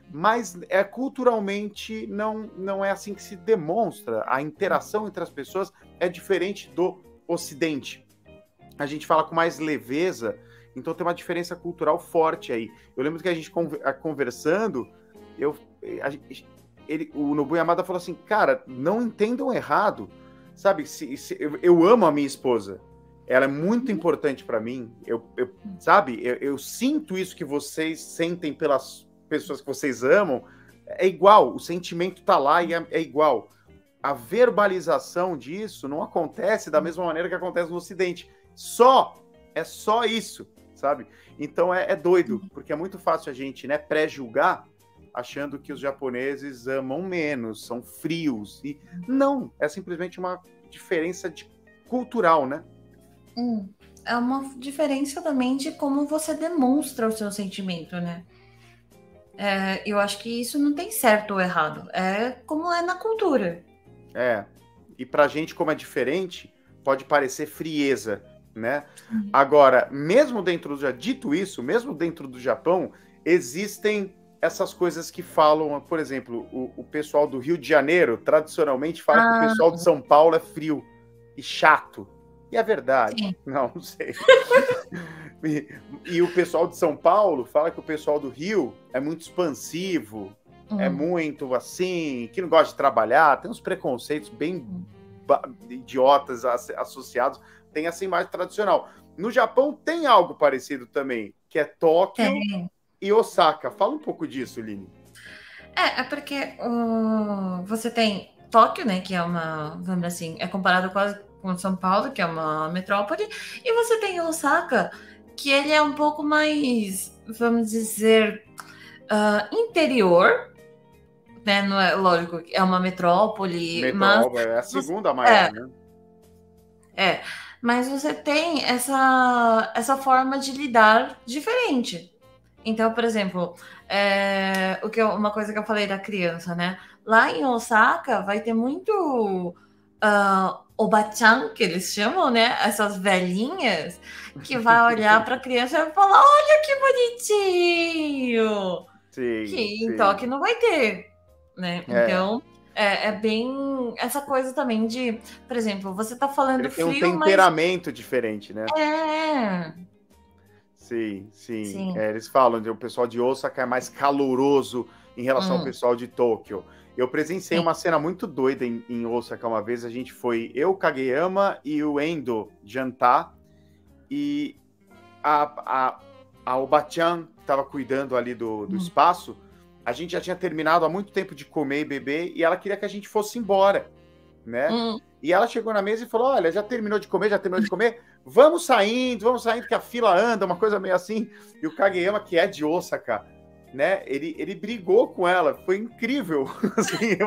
mas é, culturalmente não, não é assim que se demonstra. A interação entre as pessoas é diferente do Ocidente. A gente fala com mais leveza, então tem uma diferença cultural forte aí. Eu lembro que a gente conversando, eu, a, ele, o Nobu Yamada falou assim, cara, não entendam errado, sabe? Se, se, eu, eu amo a minha esposa, ela é muito importante para mim, eu, eu, sabe? Eu, eu sinto isso que vocês sentem pelas pessoas que vocês amam, é igual, o sentimento tá lá e é, é igual. A verbalização disso não acontece da mesma maneira que acontece no Ocidente. Só, é só isso, sabe? Então é, é doido, porque é muito fácil a gente, né, pré-julgar, achando que os japoneses amam menos, são frios. E não, é simplesmente uma diferença de, cultural, né? Hum, é uma diferença também de como você demonstra o seu sentimento, né? É, eu acho que isso não tem certo ou errado. É como é na cultura. É. E pra gente, como é diferente, pode parecer frieza, né? Uhum. Agora, mesmo dentro do... Dito isso, mesmo dentro do Japão, existem essas coisas que falam, por exemplo, o, o pessoal do Rio de Janeiro, tradicionalmente, fala ah. que o pessoal de São Paulo é frio e chato. E é verdade. Sim. Não, não sei. e, e o pessoal de São Paulo fala que o pessoal do Rio é muito expansivo, uhum. é muito assim, que não gosta de trabalhar, tem uns preconceitos bem uhum. idiotas associados, tem essa imagem tradicional. No Japão tem algo parecido também, que é Tóquio tem. e Osaka. Fala um pouco disso, Lini. É, é porque uh, você tem Tóquio, né, que é uma, vamos dizer assim, é comparado quase com São Paulo, que é uma metrópole, e você tem Osaka, que ele é um pouco mais, vamos dizer, uh, interior, né? Não é, lógico, é uma metrópole, metrópole mas... É a segunda maior, é, né? É, mas você tem essa, essa forma de lidar diferente. Então, por exemplo, é, o que eu, uma coisa que eu falei da criança, né? Lá em Osaka vai ter muito uh, Oba-chan, que eles chamam, né? Essas velhinhas que vai olhar para a criança e falar: olha que bonitinho! Sim, que sim. em Tóquio não vai ter, né? É. Então, é, é bem essa coisa também de, por exemplo, você tá falando Ele frio, tem um temperamento mas... diferente, né? É. Sim, sim. sim. É, eles falam que o pessoal de Osaka é mais caloroso em relação hum. ao pessoal de Tóquio. Eu presenciei sim. uma cena muito doida em, em Osaka uma vez. A gente foi, eu, Kageyama e o Endo jantar. E a, a, a Oba-chan estava cuidando ali do, do hum. espaço. A gente já tinha terminado há muito tempo de comer e beber. E ela queria que a gente fosse embora, né? Hum. E ela chegou na mesa e falou, olha, já terminou de comer, já terminou de comer? Vamos saindo, vamos saindo, que a fila anda, uma coisa meio assim. E o Kageyama, que é de Osaka, né? Ele, ele brigou com ela, foi incrível. Assim,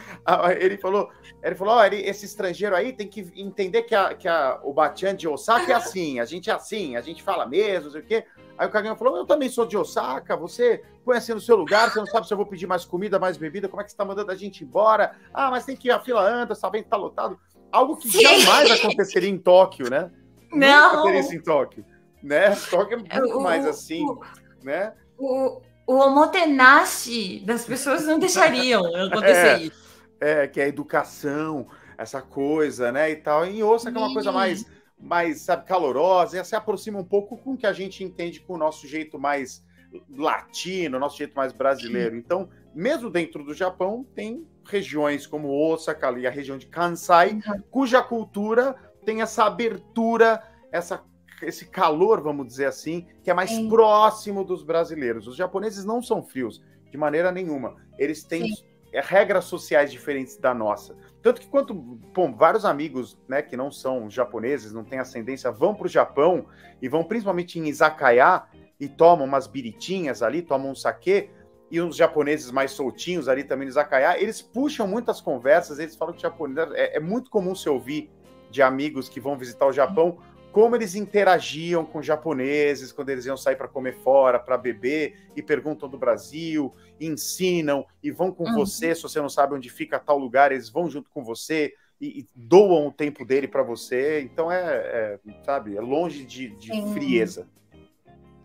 ele falou, ele falou, oh, ele, esse estrangeiro aí tem que entender que a, que a, o Bachan de Osaka é assim, a gente é assim, a gente fala mesmo, não sei o quê. Aí o Kageyama falou, eu também sou de Osaka, você põe assim no seu lugar, você não sabe se eu vou pedir mais comida, mais bebida, como é que você tá mandando a gente embora? Ah, mas tem que ir, a fila anda, sabendo que tá lotado. Algo que Sim. jamais aconteceria em Tóquio, né? Não. Nunca teria isso em Tóquio, né? Tóquio é muito o, mais assim, o, né? O, o omotenashi das pessoas não deixariam acontecer é, isso. É, que é a educação, essa coisa, né, e tal. E em Osaka é uma coisa mais, mais, sabe, calorosa, e se aproxima um pouco com o que a gente entende com o nosso jeito mais latino, nosso jeito mais brasileiro. Então, mesmo dentro do Japão, tem regiões como Osaka, ali, a região de Kansai, uhum. cuja cultura tem essa abertura, essa, esse calor, vamos dizer assim, que é mais Sim. próximo dos brasileiros. Os japoneses não são frios, de maneira nenhuma. Eles têm Sim. regras sociais diferentes da nossa. Tanto que quando bom, vários amigos, né, que não são japoneses, não têm ascendência, vão para o Japão e vão principalmente em izakaya e tomam umas biritinhas ali, tomam um saquê, e os japoneses mais soltinhos ali também no izakaya, eles puxam muitas conversas, eles falam que japonês é, é muito comum se ouvir de amigos que vão visitar o Japão, como eles interagiam com japoneses quando eles iam sair para comer fora, para beber, e perguntam do Brasil, e ensinam, e vão com uhum. você, se você não sabe onde fica tal lugar, eles vão junto com você, e, e doam o tempo dele para você, então é, é, sabe, é longe de, de frieza.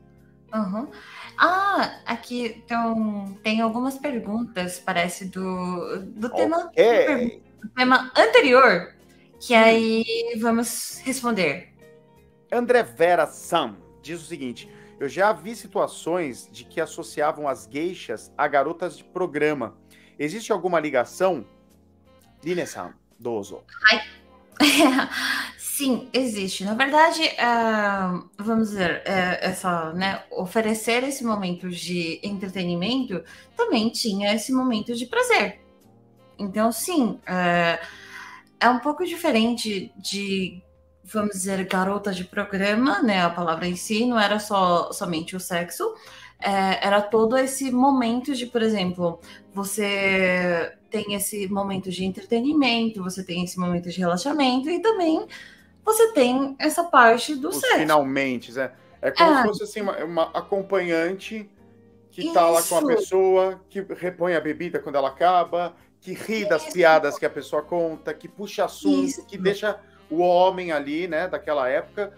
Uhum. Ah, aqui então, tem algumas perguntas, parece, do, do, tema, Ok. do tema anterior, que Hum. aí vamos responder. André Vera Sam diz o seguinte: eu já vi situações de que associavam as geishas a garotas de programa. Existe alguma ligação? Line-san, dozo. Ai. Sim, existe. Na verdade, uh, vamos dizer, uh, essa, né, oferecer esse momento de entretenimento também tinha esse momento de prazer. Então, sim, uh, é um pouco diferente de, vamos dizer, garota de programa, né? A palavra em si não era só somente o sexo, é, era todo esse momento de, por exemplo, você tem esse momento de entretenimento, você tem esse momento de relaxamento e também você tem essa parte do Os sexo. finalmente, é, é como é. se fosse assim, uma, uma acompanhante que Isso. tá lá com a pessoa, que repõe a bebida quando ela acaba, que ri das Isso. piadas que a pessoa conta, que puxa assunto, Isso. que deixa o homem ali, né, daquela época,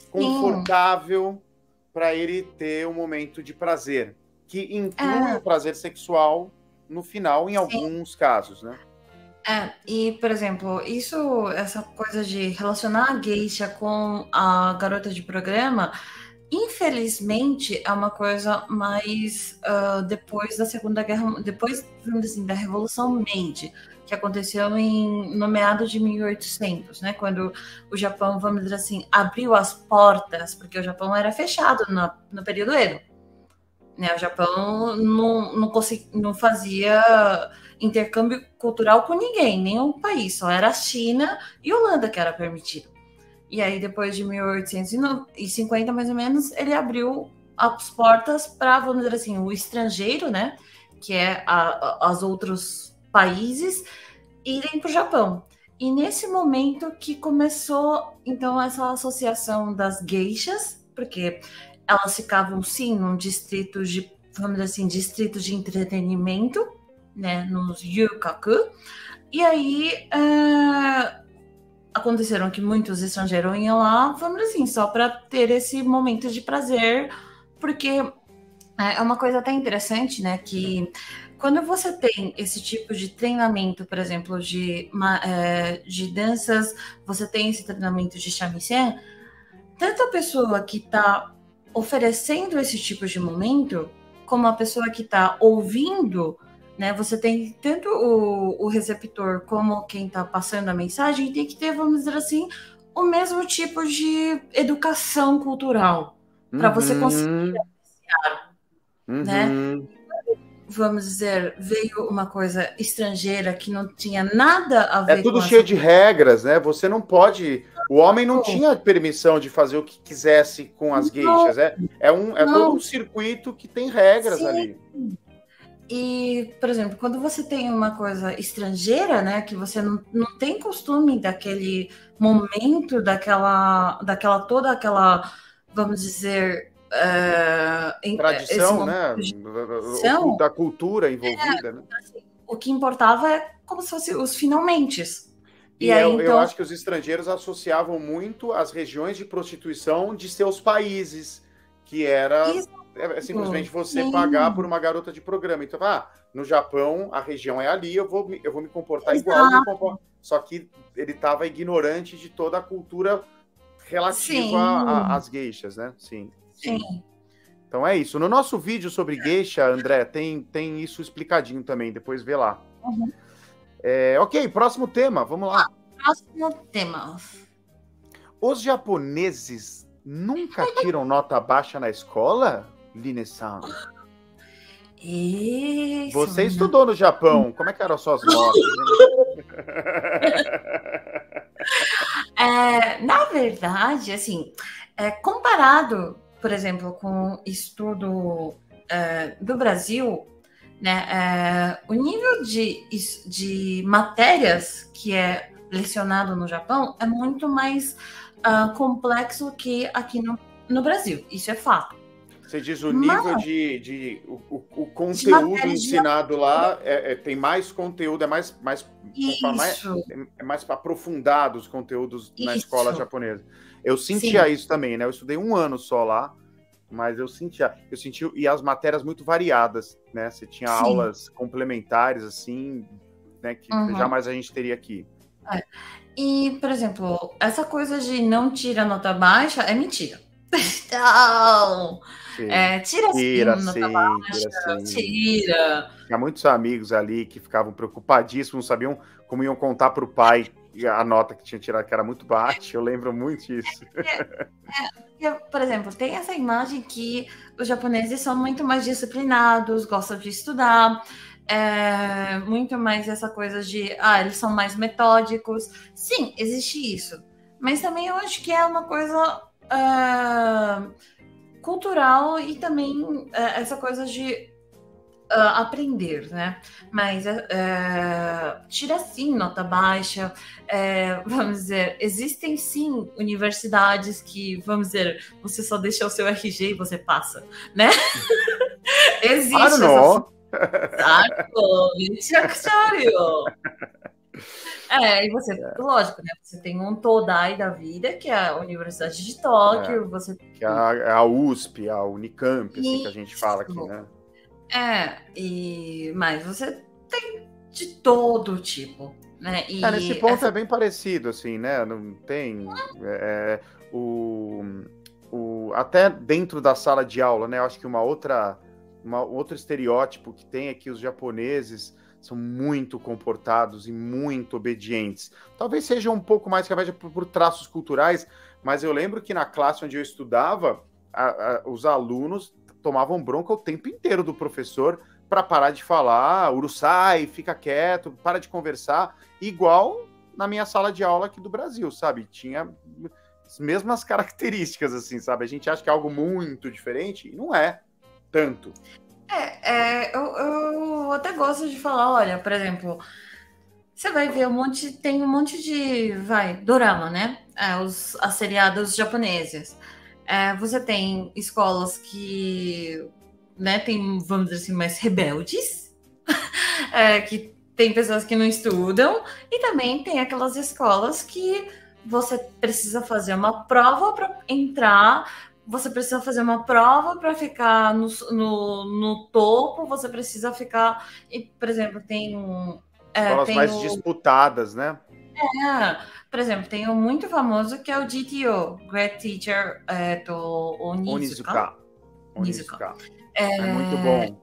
confortável para ele ter um momento de prazer, que inclui é. o prazer sexual no final, em Sim. alguns casos, né? É, e, por exemplo, isso, essa coisa de relacionar a geisha com a garota de programa, infelizmente, é uma coisa mais uh, depois da Segunda Guerra, depois, vamos dizer assim, da Revolução Meiji, que aconteceu em, no meado de mil e oitocentos, né? Quando o Japão, vamos dizer assim, abriu as portas, porque o Japão era fechado no, no período Edo. Né? O Japão não, não, consegui, não fazia intercâmbio cultural com ninguém, nenhum país, só era a China e Holanda que era permitido. E aí, depois de mil oitocentos e cinquenta, mais ou menos, ele abriu as portas para, vamos dizer assim, o estrangeiro, né, que é a, a, os outros países, irem para o Japão. E nesse momento que começou, então, essa associação das geishas, porque elas ficavam, sim, num distrito de, vamos dizer assim, distrito de entretenimento, né, nos yukaku, e aí uh, aconteceram que muitos estrangeiros iam lá, vamos dizer assim, só para ter esse momento de prazer, porque é uma coisa até interessante, né, que quando você tem esse tipo de treinamento, por exemplo, de, de danças, você tem esse treinamento de shamisen, tanto a pessoa que está oferecendo esse tipo de momento, como a pessoa que está ouvindo, né? Você tem tanto o, o receptor como quem está passando a mensagem, tem que ter, vamos dizer assim, o mesmo tipo de educação cultural para uhum. você conseguir apreciar, uhum. né? Vamos dizer, veio uma coisa estrangeira que não tinha nada a ver com... É tudo cheio de regras, né? Você não pode... O homem não tinha permissão de fazer o que quisesse com as geishas. É, é, um, é todo um circuito que tem regras Sim. ali. E, por exemplo, quando você tem uma coisa estrangeira, né, que você não, não tem costume daquele momento, daquela, daquela toda aquela, vamos dizer... Uh, tradição, né? Tradição, da cultura envolvida, é, né? Assim, o que importava é como se fosse os finalmente. E, e aí, eu, então... eu acho que os estrangeiros associavam muito as regiões de prostituição de seus países, que era é, simplesmente você Sim. pagar por uma garota de programa. Então, ah, no Japão a região é ali, eu vou, eu vou me comportar Exato. igual. Me comportar... Só que ele estava ignorante de toda a cultura relativa às geishas, né? Sim. Sim. Então é isso. No nosso vídeo sobre geisha, André, tem, tem isso explicadinho também. Depois vê lá. Uhum. É, ok, próximo tema. Vamos lá. Ah, próximo tema. Os japoneses nunca tiram nota baixa na escola, Line-san? Isso. Você estudou no Japão. Como é que eram suas notas? é, na verdade, assim, é, comparado... por exemplo, com o estudo uh, do Brasil, né, uh, o nível de, de matérias que é lecionado no Japão é muito mais uh, complexo que aqui no, no Brasil. Isso é fato. Você diz o nível Mas, de, de o, o conteúdo ensinado de... lá é, é, tem mais conteúdo, é mais, mais, mais, é mais aprofundado os conteúdos Isso. na escola japonesa. Eu sentia Sim. isso também, né? Eu estudei um ano só lá mas eu sentia, eu senti, e as matérias muito variadas, né? Você tinha Sim. aulas complementares, assim, né, que Uhum. jamais a gente teria aqui. É. E, por exemplo, essa coisa de não tira nota baixa é mentira. Não! Sim. É, tira sim Tira nota sim, baixa, tira sim. tira. Tinha muitos amigos ali que ficavam preocupadíssimos, não sabiam como iam contar para o pai a nota que tinha tirado, que era muito baixa. Eu lembro muito disso. É, é, por exemplo, tem essa imagem que os japoneses são muito mais disciplinados, gostam de estudar, é, muito mais essa coisa de, ah, eles são mais metódicos. Sim, existe isso. Mas também eu acho que é uma coisa uh, cultural e também uh, essa coisa de Uh, aprender, né? Mas uh, tira sim nota baixa. Uh, vamos dizer, existem sim universidades que, vamos dizer, você só deixa o seu R G e você passa, né? Existe ah, não. É, e você, é. lógico, né? Você tem um Todai da vida, que é a Universidade de Tóquio, é, você que é a, a U S P, a Unicamp, assim, que a gente fala aqui, né? É, e mas você tem de todo tipo, né? E é, nesse ponto essa... é bem parecido, assim, né? Não tem é, o, o até dentro da sala de aula, né? Eu acho que uma outra, uma, outro estereótipo que tem é que os japoneses são muito comportados e muito obedientes. Talvez seja um pouco mais que a média por, por traços culturais, mas eu lembro que na classe onde eu estudava, a, a, os alunos tomavam bronca o tempo inteiro do professor para parar de falar, urusai, fica quieto, para de conversar, igual na minha sala de aula aqui do Brasil, sabe? Tinha as mesmas características, assim, sabe? A gente acha que é algo muito diferente, e não é tanto. É, é eu, eu até gosto de falar, olha, por exemplo, você vai ver um monte, tem um monte de, vai, dorama, né? É, os as seriados japoneses. É, você tem escolas que, né, tem, vamos dizer assim, mais rebeldes, é, que tem pessoas que não estudam, e também tem aquelas escolas que você precisa fazer uma prova para entrar, você precisa fazer uma prova para ficar no, no, no topo, você precisa ficar, e, por exemplo, tem um... É, escolas tem mais o, disputadas, né? É, por exemplo, tem um muito famoso que é o G T O, Great Teacher é, do Onizuka. Onizuka. Onizuka. É, é muito bom.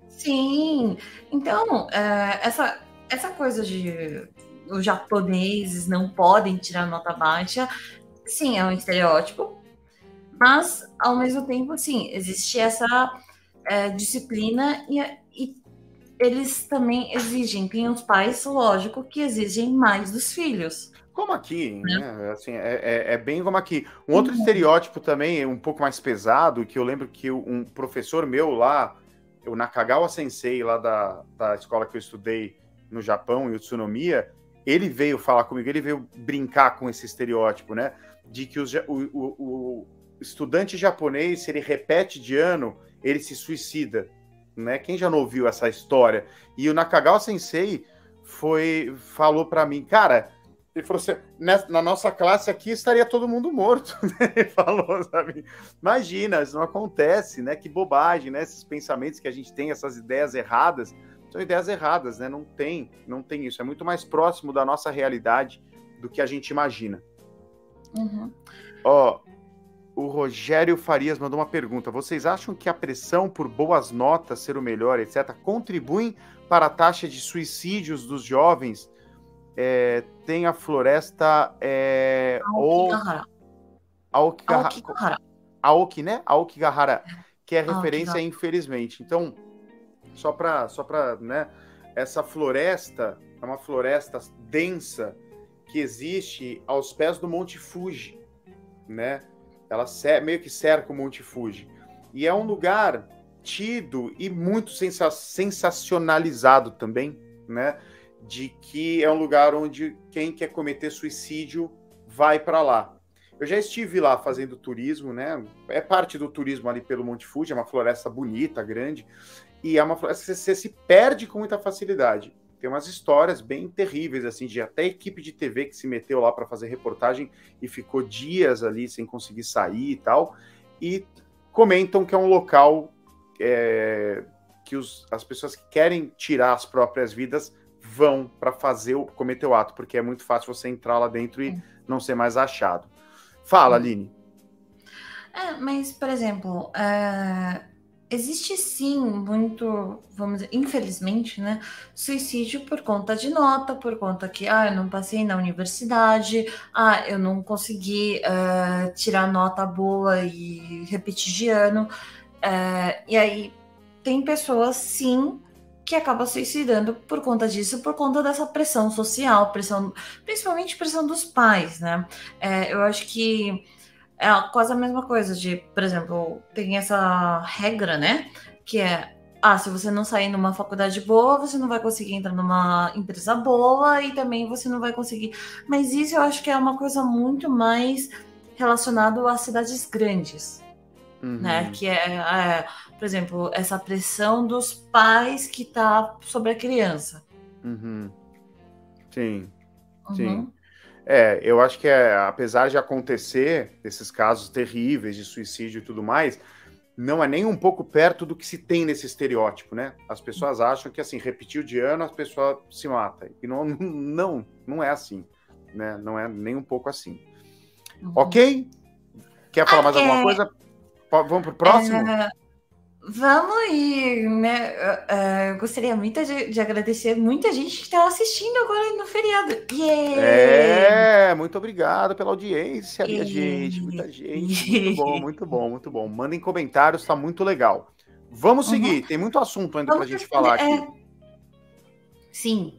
Sim, então, é, essa, essa coisa de os japoneses não podem tirar nota baixa, sim, é um estereótipo, mas, ao mesmo tempo, assim, existe essa é, disciplina e, e eles também exigem, tem os pais, lógico, que exigem mais dos filhos. Como aqui, né? né? Assim, é, é, é bem como aqui. Um outro uhum. estereótipo também, um pouco mais pesado, que eu lembro que um professor meu lá, o Nakagawa Sensei, lá da, da escola que eu estudei no Japão, em Utsunomiya, ele veio falar comigo, ele veio brincar com esse estereótipo, né? De que os, o, o, o estudante japonês, se ele repete de ano, ele se suicida. Né? Quem já não ouviu essa história? E o Nakagawa Sensei foi, falou para mim, cara, ele falou assim, na nossa classe aqui estaria todo mundo morto. Ele falou, sabe? Imagina, isso não acontece, né? Que bobagem, né? Esses pensamentos que a gente tem, essas ideias erradas, são ideias erradas, né? Não tem, não tem isso. É muito mais próximo da nossa realidade do que a gente imagina. Uhum. Ó, o Rogério Farias mandou uma pergunta. Vocês acham que a pressão por boas notas, ser o melhor, etcétera, contribuem para a taxa de suicídios dos jovens? É, tem a floresta... É, Aokigahara. Aokigahara. Aoki, né? Aokigahara, que é referência, infelizmente. Então, só para... Só para, né? Essa floresta é uma floresta densa que existe aos pés do Monte Fuji, né? Ela meio que cerca o Monte Fuji. E é um lugar tido e muito sensa sensacionalizado também, né? De que é um lugar onde quem quer cometer suicídio vai para lá. Eu já estive lá fazendo turismo, né? É parte do turismo ali pelo Monte Fuji, é uma floresta bonita, grande, e é uma floresta que você se perde com muita facilidade. Tem umas histórias bem terríveis, assim, de até equipe de T V que se meteu lá para fazer reportagem e ficou dias ali sem conseguir sair e tal. E comentam que é um local é, que os, as pessoas que querem tirar as próprias vidas vão para fazer o, cometer o ato, porque é muito fácil você entrar lá dentro e não ser mais achado. Fala, Aline. É, mas, por exemplo, é, existe sim muito, vamos dizer, infelizmente, né, suicídio por conta de nota, por conta que, ah, eu não passei na universidade, ah, eu não consegui é, tirar nota boa e repetir de ano, é, e aí tem pessoas, sim, que acabam se suicidando por conta disso, por conta dessa pressão social, pressão, principalmente pressão dos pais, né? É, eu acho que é quase a mesma coisa de, por exemplo, tem essa regra, né? Que é, ah, se você não sair numa faculdade boa, você não vai conseguir entrar numa empresa boa e também você não vai conseguir... Mas isso eu acho que é uma coisa muito mais relacionada às cidades grandes, uhum. né? Que é... é por exemplo, essa pressão dos pais que tá sobre a criança. Uhum. Sim, uhum. sim. É, eu acho que é, apesar de acontecer esses casos terríveis de suicídio e tudo mais, não é nem um pouco perto do que se tem nesse estereótipo, né? As pessoas acham que, assim, repetiu de ano, as pessoas se matam. E não, não, não é assim, né? Não é nem um pouco assim. Uhum. Ok? Quer falar ah, mais é... alguma coisa? Vamos pro próximo? É... Vamos ir, né? Eu, eu gostaria muito de, de agradecer muita gente que está assistindo agora no feriado. Yeah! É, muito obrigado pela audiência, minha gente. Muita gente. Muito bom, muito bom, muito bom. Mandem comentários, tá muito legal. Vamos seguir, uhum. Tem muito assunto ainda Vamos pra gente falar aqui. É... Sim.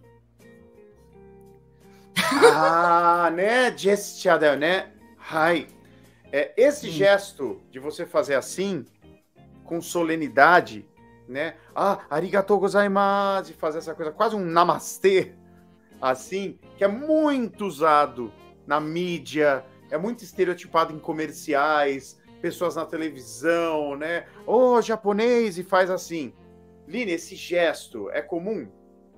Ah, né? Gesture, né? Hai. É, esse hum. gesto de você fazer assim, com solenidade, né? Ah, arigatou gozaimasu, fazer essa coisa, quase um namastê, assim, que é muito usado na mídia, é muito estereotipado em comerciais, pessoas na televisão, né? Ô, oh, japonês, e faz assim. Line, esse gesto é comum?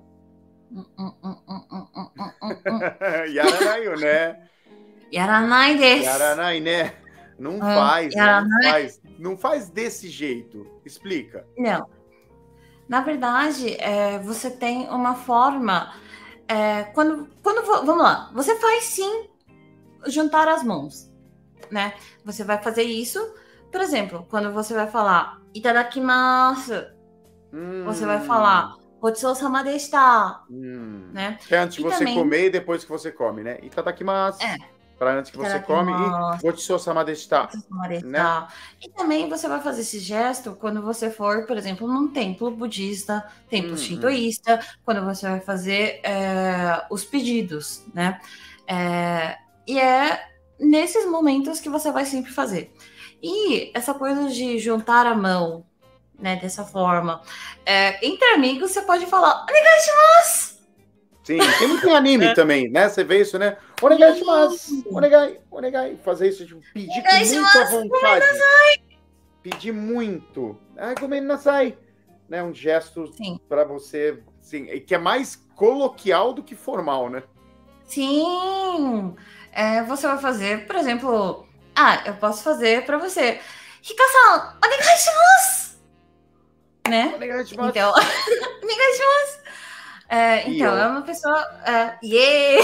Yaranai, né? Yaranai desu. Yaranai, né? Não faz, né? Não faz, não faz desse jeito. Explica. Não. Na verdade, é, você tem uma forma... É, quando, quando... Vamos lá. Você faz, sim, juntar as mãos, né? Você vai fazer isso, por exemplo, quando você vai falar itadakimasu, hum. você vai falar gochou-sama deshita, hum. né? É antes de você também... comer e depois que você come, né? Itadakimasu. É. Para antes que você come e gochou-sama deshita, né? E também você vai fazer esse gesto quando você for, por exemplo, num templo budista, templo hum, shintoísta, hum. quando você vai fazer é, os pedidos, né? É, e é nesses momentos que você vai sempre fazer. E essa coisa de juntar a mão, né, dessa forma, é, entre amigos você pode falar onegaishimasu! Sim, tem muito em anime é. também, né? Você vê isso, né? Onegai shimasu, onegai, onegai. Fazer isso, tipo, pedir com muita vontade. Pedir muito. Ai, gomen nasai. Né? Um gesto para você, sim, que é mais coloquial do que formal, né? Sim. É, você vai fazer, por exemplo... Ah, eu posso fazer para você. Hika-san, onegai shimasu! Né? Onegai shimasu. Então, onegai shimasu. É, então, é uma pessoa... É, yeah!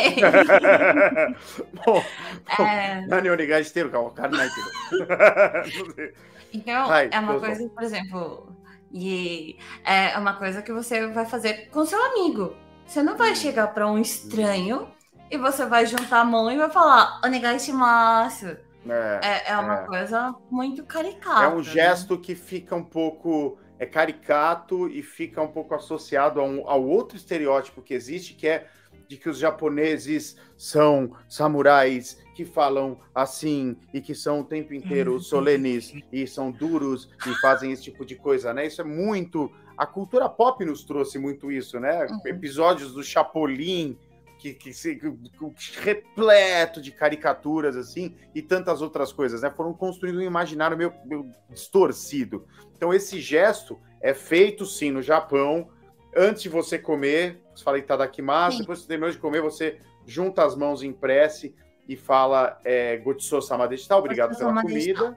Bom, Nani onegai shiteru ka wakaranai kedo. Então, Hai, é uma coisa, por exemplo, yeah, é uma coisa que você vai fazer com seu amigo. Você não vai chegar para um estranho e você vai juntar a mão e vai falar onegai shimasu. É, é, é uma é. coisa muito caricata. É um gesto, né, que fica um pouco... é caricato e fica um pouco associado a um, ao outro estereótipo que existe, que é de que os japoneses são samurais que falam assim e que são o tempo inteiro solenes e são duros e fazem esse tipo de coisa, né? Isso é muito... A cultura pop nos trouxe muito isso, né? Uhum. Episódios do Chapolin, que, que, se, que repleto de caricaturas, assim, e tantas outras coisas, né? Foram construindo um imaginário meio, meio distorcido. Então, esse gesto é feito, sim, no Japão. Antes de você comer, você fala itadakimasu, depois que você terminou de comer, você junta as mãos em prece e fala é, gochou-sama deshita, obrigado pela comida.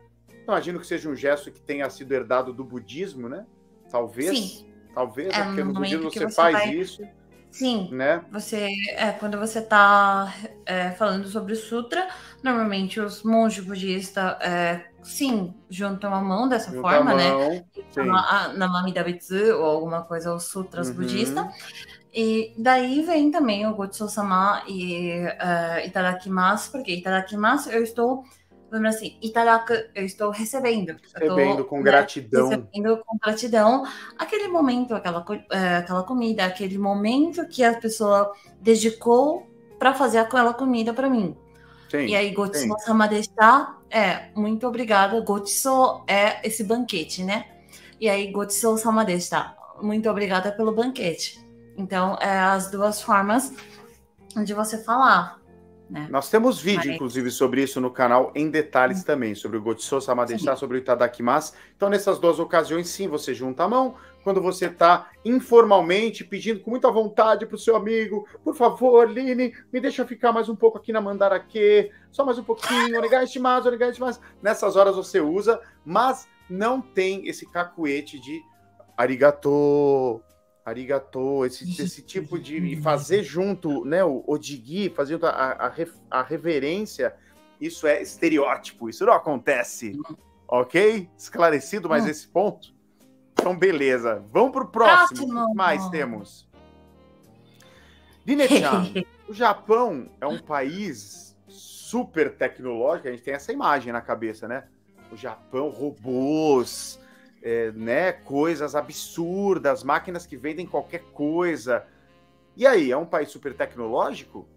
Imagino que seja um gesto que tenha sido herdado do budismo, né? Talvez. Sim. Talvez, É, é porque no no budismo momento que você você faz vai... isso, Sim, né? você, é, quando você está é, falando sobre o sutra, normalmente os monges budistas, é, sim, juntam a mão dessa Junta forma, a né? mão, sim. Na Namamida Betsu ou alguma coisa, os sutras Uhum. budistas. E daí vem também o Gochiso-sama e uh, Itadakimasu, porque Itadakimasu eu estou, vamos assim, Itadaku, eu estou recebendo. Recebendo eu tô, com né, gratidão. Recebendo com gratidão aquele momento, aquela, uh, aquela comida, aquele momento que a pessoa dedicou para fazer aquela comida para mim. Sim, e aí, Gochiso-sama deshita é muito obrigada. Gochiso é esse banquete, né? E aí, Gochiso-sama deshita, muito obrigada pelo banquete. Então, é as duas formas de você falar, né? Nós temos vídeo, Mas... inclusive, sobre isso no canal, em detalhes também, sobre o Gochiso-sama deshita, sobre o Itadakimasu. Então, nessas duas ocasiões, sim, você junta a mão. Quando você está informalmente pedindo com muita vontade para o seu amigo, por favor, Line, me deixa ficar mais um pouco aqui na Mandarake, só mais um pouquinho, onegai shimasu, onegai shimasu. Nessas horas você usa, mas não tem esse cacuete de arigato, arigato, esse, esse tipo de fazer junto, né, o odigi, fazer a, a, a reverência, isso é estereótipo, isso não acontece, ok? Esclarecido mais esse ponto? Então, beleza. Vamos para o próximo. O que mais temos? Line-chan, o Japão é um país super tecnológico, a gente tem essa imagem na cabeça, né? O Japão, robôs, é, né? Coisas absurdas, máquinas que vendem qualquer coisa. E aí, é um país super tecnológico?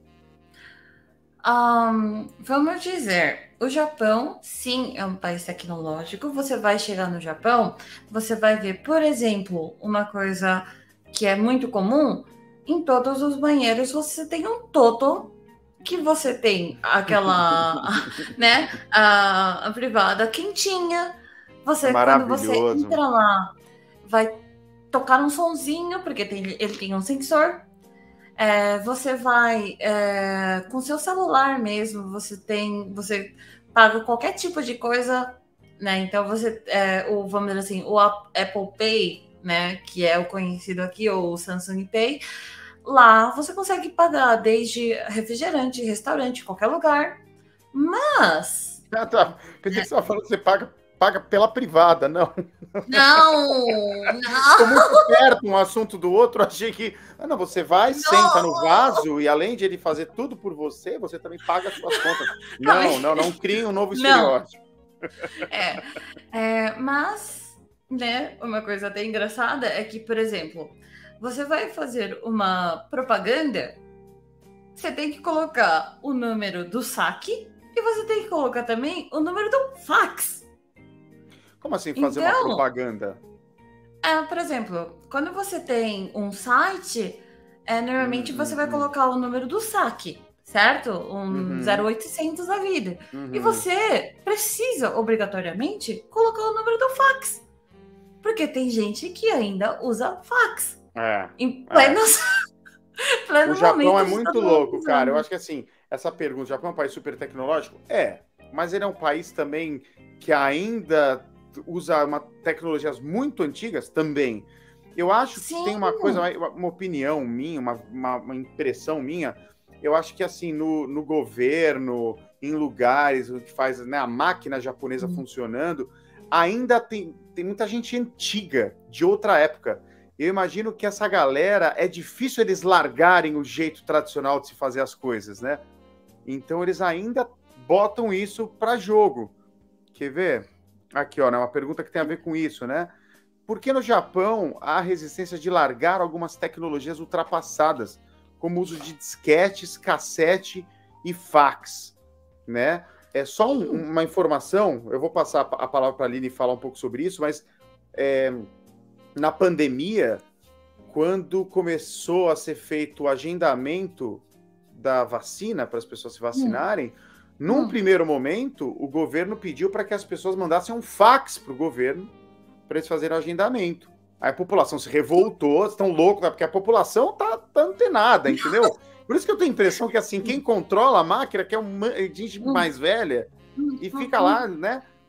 Um, vamos dizer, o Japão, sim, é um país tecnológico. Você vai chegar no Japão, você vai ver, por exemplo, uma coisa que é muito comum, em todos os banheiros você tem um toto, que você tem aquela, né, a, a privada quentinha. Você, quando você entra lá, vai tocar um sonzinho, porque tem, ele tem um sensor. É, você vai é, com seu celular mesmo, você tem, você paga qualquer tipo de coisa, né? Então você, é, o, vamos dizer assim, o Apple Pay, né? Que é o conhecido aqui, ou o Samsung Pay, lá você consegue pagar desde refrigerante, restaurante, qualquer lugar. Mas ah, tá. Pensei que você estava falando que você paga, paga pela privada, não. Não, não. Estou muito perto um assunto do outro, achei que ah, não, você vai, não. Senta no vaso e além de ele fazer tudo por você, você também paga as suas contas. Não, não, não crie um novo estereótipo. É, é, mas, né, uma coisa até engraçada é que, por exemplo, você vai fazer uma propaganda, você tem que colocar o número do saque e você tem que colocar também o número do fax. Como assim fazer então, uma propaganda? É, por exemplo, quando você tem um site, é, normalmente hum, você hum, vai colocar o número do saque, certo? Um uhum. zero oitocentos da vida. Uhum. E você precisa, obrigatoriamente, colocar o número do fax. Porque tem gente que ainda usa fax. É. Em pleno, é. pleno o Japão é momento, muito louco, cara. Eu acho que assim, essa pergunta, o Japão é um país super tecnológico? É. Mas ele é um país também que ainda usa uma, tecnologias muito antigas também. Eu acho Sim. que tem uma coisa, uma opinião minha, uma, uma, uma impressão minha. Eu acho que assim, no, no governo, em lugares que faz, né, a máquina japonesa hum. funcionando, ainda tem, tem muita gente antiga, de outra época. Eu imagino que essa galera, é difícil eles largarem o jeito tradicional de se fazer as coisas, né? Então eles ainda botam isso para jogo. Quer ver? Aqui, ó, né, uma pergunta que tem a ver com isso, né? Por que no Japão há resistência de largar algumas tecnologias ultrapassadas, como o uso de disquetes, cassete e fax, né? É só um, uma informação, eu vou passar a palavra para a Aline falar um pouco sobre isso, mas é, na pandemia, quando começou a ser feito o agendamento da vacina para as pessoas se vacinarem, hum. Num hum. primeiro momento, o governo pediu para que as pessoas mandassem um fax para o governo para eles fazerem o agendamento. Aí a população se revoltou, estão loucos, né? Porque a população tá, tá antenada, entendeu? Por isso que eu tenho a impressão que, assim, quem controla a máquina, que é uma gente mais velha, e fica lá, né?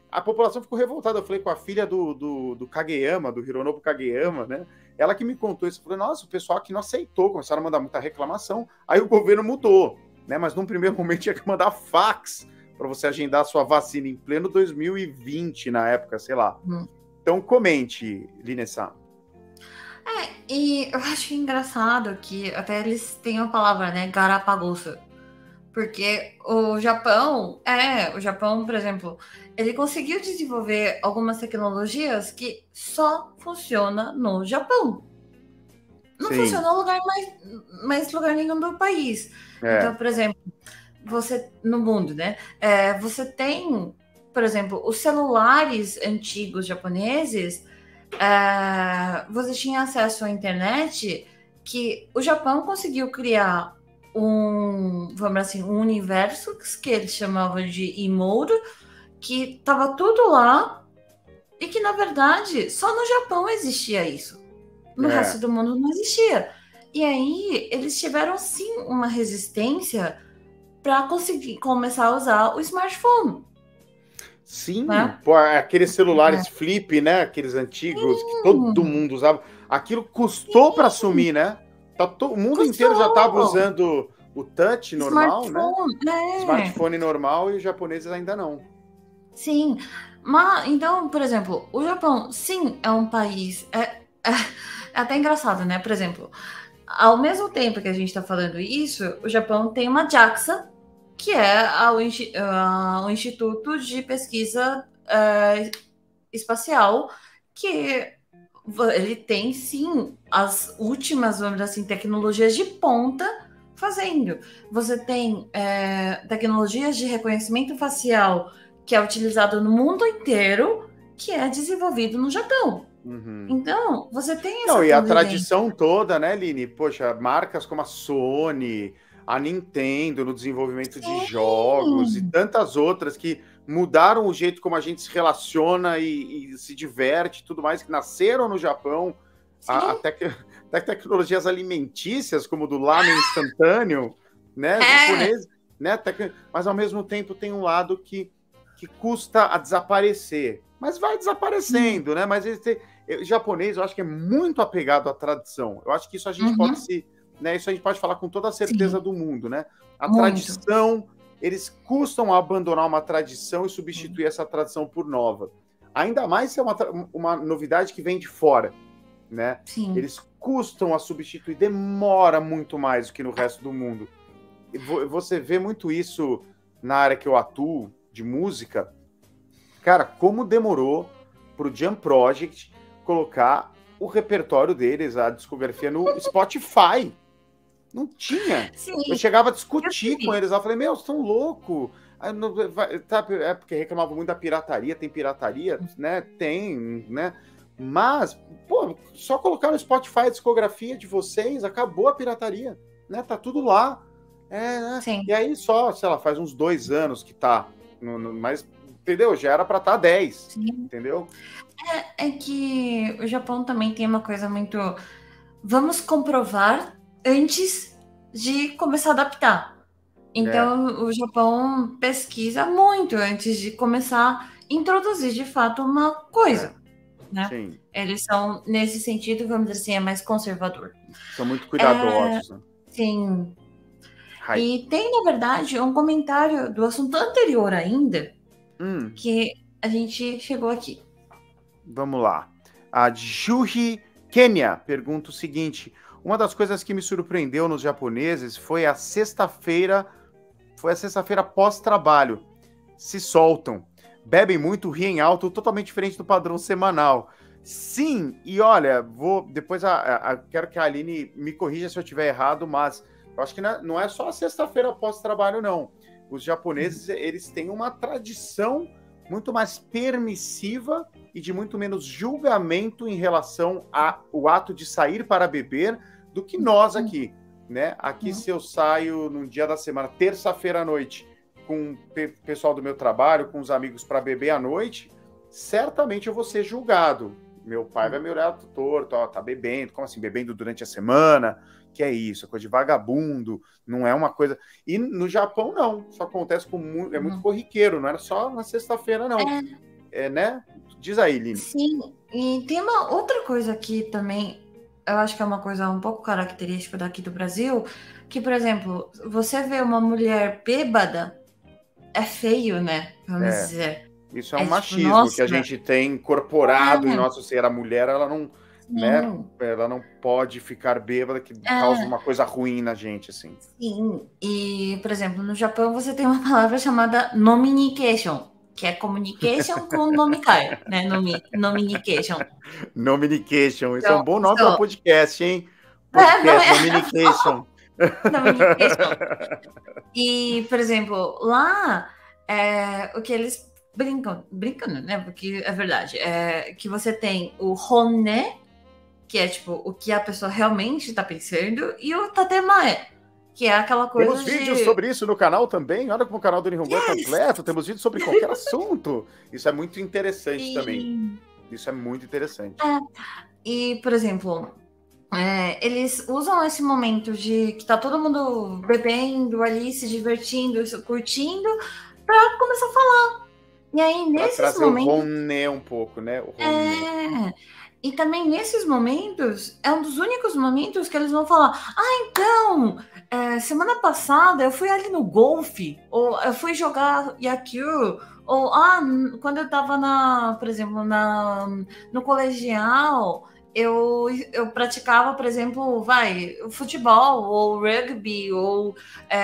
a população ficou revoltada. Eu falei com a filha do, do, do Kageyama, do Hironobu Kageyama, né? Ela que me contou isso. Eu falei, nossa, o pessoal aqui não aceitou, começaram a mandar muita reclamação. Aí o governo mudou, né? Mas num primeiro momento tinha que mandar fax para você agendar a sua vacina em pleno dois mil e vinte, na época, sei lá. Hum. Então, comente, Lina-san. É, e eu acho engraçado que até eles têm a palavra, né? Garapagosa. Porque o Japão, é, o Japão, por exemplo, ele conseguiu desenvolver algumas tecnologias que só funciona no Japão. Não Sim. funciona em lugar mais, mais lugar nenhum do país. É. Então, por exemplo, você no mundo, né? É, você tem, por exemplo, os celulares antigos japoneses, é, você tinha acesso à internet que o Japão conseguiu criar um, vamos assim, um universo que eles chamavam de Imouro, que estava tudo lá e que, na verdade, só no Japão existia isso. No é. resto do mundo não existia. E aí, eles tiveram, sim, uma resistência para conseguir começar a usar o smartphone. Sim, né? Pô, aqueles celulares é. flip, né? Aqueles antigos sim. que todo mundo usava. Aquilo custou para assumir, né? Tá to... O mundo custou. inteiro já estava usando o touch normal, smartphone, né? É. Smartphone normal e os japoneses ainda não. Sim, mas então, por exemplo, o Japão, sim, é um país... É, é, é até engraçado, né? Por exemplo, ao mesmo tempo que a gente está falando isso, o Japão tem uma JAXA, que é a, a, o Instituto de Pesquisa uh, Espacial, que ele tem, sim, as últimas, vamos dizer assim, tecnologias de ponta fazendo. Você tem é, tecnologias de reconhecimento facial que é utilizado no mundo inteiro, que é desenvolvido no Japão. Uhum. Então, você tem essa Não, e a tradição toda, né, Line? Poxa, marcas como a Sony, a Nintendo no desenvolvimento Sim. de jogos e tantas outras que mudaram o jeito como a gente se relaciona e, e se diverte e tudo mais, que nasceram no Japão. A, até, que, até tecnologias alimentícias, como do lamen instantâneo, né? É. Japonês, né? Tec... Mas ao mesmo tempo tem um lado que, que custa a desaparecer. Mas vai desaparecendo, hum. né? Mas esse, o japonês, eu acho que é muito apegado à tradição. Eu acho que isso a gente uhum. pode se... Né, isso a gente pode falar com toda a certeza Sim. do mundo, né? A muito. tradição, eles custam a abandonar uma tradição e substituir uhum. essa tradição por nova. Ainda mais se é uma, uma novidade que vem de fora, né? Sim. Eles custam a substituir, demora muito mais do que no resto do mundo. E você vê muito isso na área que eu atuo, de música. Cara, como demorou pro Jam Project colocar o repertório deles, a discografia no Spotify. Não tinha. Sim. Eu chegava a discutir com eles lá, eu falei, meu, vocês estão loucos. É porque reclamavam muito da pirataria, tem pirataria, né? Tem, né? Mas, pô, só colocar no Spotify a discografia de vocês, acabou a pirataria, né? Tá tudo lá. É, né? Sim. E aí só, sei lá, faz uns dois anos que tá. No, no, mas, entendeu? Já era pra estar tá dez, Sim. entendeu? É, é que o Japão também tem uma coisa muito... Vamos comprovar antes de começar a adaptar. Então, é. o Japão pesquisa muito antes de começar a introduzir, de fato, uma coisa. É. Né? Sim. Eles são, nesse sentido, vamos dizer assim, é mais conservador. São muito cuidadosos. É, né? Sim. Hi. E tem, na verdade, um comentário do assunto anterior ainda, hum. que a gente chegou aqui. Vamos lá. A Juhi Kenya pergunta o seguinte: uma das coisas que me surpreendeu nos japoneses foi a sexta-feira, foi a sexta-feira pós-trabalho. Se soltam. Bebem muito, riem alto, totalmente diferente do padrão semanal. Sim, e olha, vou depois a, a, a, quero que a Aline me corrija se eu estiver errado, mas eu acho que não é, não é só a sexta-feira pós-trabalho, não. Os japoneses, eles têm uma tradição muito mais permissiva e de muito menos julgamento em relação ao ato de sair para beber do que nós aqui, né? Aqui, se eu saio num dia da semana, terça-feira à noite, com o pessoal do meu trabalho, com os amigos para beber à noite, certamente eu vou ser julgado. Meu pai vai me olhar torto, ó, tá bebendo, como assim, bebendo durante a semana? Que é isso, é coisa de vagabundo, não é uma coisa... E no Japão, não, isso acontece com muito, é muito corriqueiro, não era só na sexta-feira, não. É, é, né? Diz aí, Lini. Sim, e tem uma outra coisa que também eu acho que é uma coisa um pouco característica daqui do Brasil, que, por exemplo, você vê uma mulher bêbada, é feio, né? Vamos É. dizer. Isso é É um tipo, machismo nossa. que a gente tem incorporado em É. nosso ser. A mulher, ela não, né? Sim. Ela não pode ficar bêbada, que É. causa uma coisa ruim na gente, assim. Sim, e, por exemplo, no Japão você tem uma palavra chamada nominication, que é communication com nomicar, né? Nomi, nominication. Nominication, isso é Então, um bom nome isso- para podcast, hein? É, não Podcast, é? Nominication. Nominication. E, por exemplo, lá, é, o que eles brincam, brincando, né? Porque é verdade, é que você tem o honne, que é tipo o que a pessoa realmente tá pensando, e o tatemae, que é aquela coisa Temos de... vídeos sobre isso no canal também. Olha como o canal do Nihongo é Yes! completo. Temos vídeos sobre qualquer assunto. Isso é muito interessante E- também. Isso é muito interessante. E, por exemplo, é, eles usam esse momento de que tá todo mundo bebendo ali, se divertindo, se curtindo, pra começar a falar. E aí, Para nesses trazer momentos... o Honne um pouco, né? O Honne. É. E também nesses momentos, é um dos únicos momentos que eles vão falar: ah, então, é, semana passada eu fui ali no golfe, ou eu fui jogar Yakyu, ou ah, n- quando eu tava na, por exemplo, na, no colegial, eu, eu praticava, por exemplo, vai, futebol, ou rugby, ou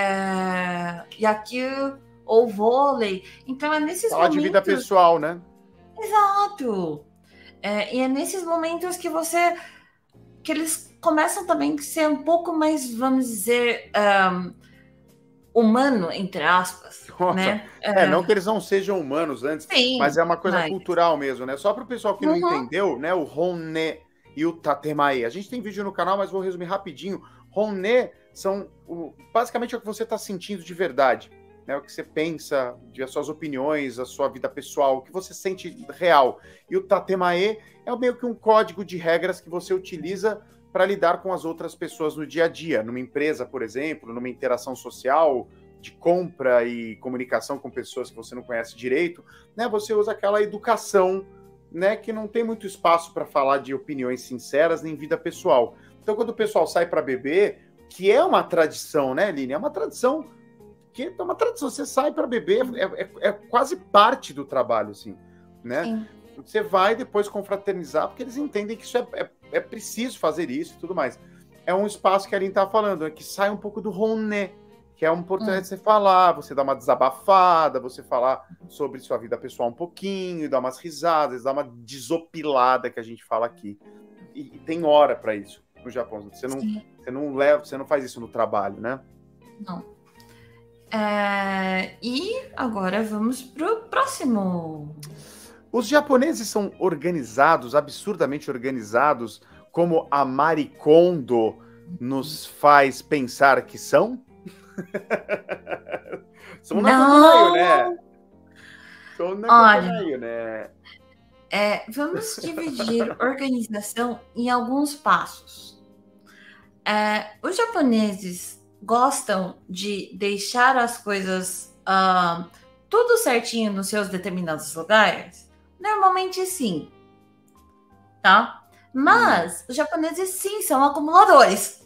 é, Yakyu, ou vôlei. Então é nesses Falar de vida momentos. pessoal, né? Exato! É, e é nesses momentos que você. Que eles começam também a ser um pouco mais, vamos dizer, um, humano, entre aspas. Nossa, Né? é, não que eles não sejam humanos antes, Sim, mas é uma coisa mas- cultural mesmo, né? Só para o pessoal que não Uhum. entendeu, né? O Honne e o Tatemae. A gente tem vídeo no canal, mas vou resumir rapidinho. Honne são o, basicamente é o que você está sentindo de verdade, né? O que você pensa, de as suas opiniões, a sua vida pessoal, o que você sente real. E o Tatemae é meio que um código de regras que você utiliza para lidar com as outras pessoas no dia a dia, numa empresa, por exemplo, numa interação social, de compra e comunicação com pessoas que você não conhece direito, né? Você usa aquela educação, né? Que não tem muito espaço para falar de opiniões sinceras nem vida pessoal. Então, quando o pessoal sai para beber, que é uma tradição, né, Aline? É uma tradição, que é uma tradição. Você sai para beber, é, é, é quase parte do trabalho, assim, né? Sim. Você vai depois confraternizar, porque eles entendem que isso é, é, é preciso fazer isso e tudo mais. É um espaço que a Aline tá falando, é que sai um pouco do Honne, que é uma oportunidade Hum. de você falar, você dar uma desabafada, você falar sobre sua vida pessoal um pouquinho, dar umas risadas, dar uma desopilada que a gente fala aqui. E, e tem hora para isso no Japão. Você não, você não leva, você não faz isso no trabalho, né? Não. É, e agora vamos pro próximo. Os japoneses são organizados, absurdamente organizados, como a Marie Kondo nos faz pensar que são? São Não. né? São Olha. né? É, vamos dividir organização em alguns passos. É, os japoneses gostam de deixar as coisas ah, tudo certinho nos seus determinados lugares? Normalmente sim, tá? Mas os japoneses sim são acumuladores.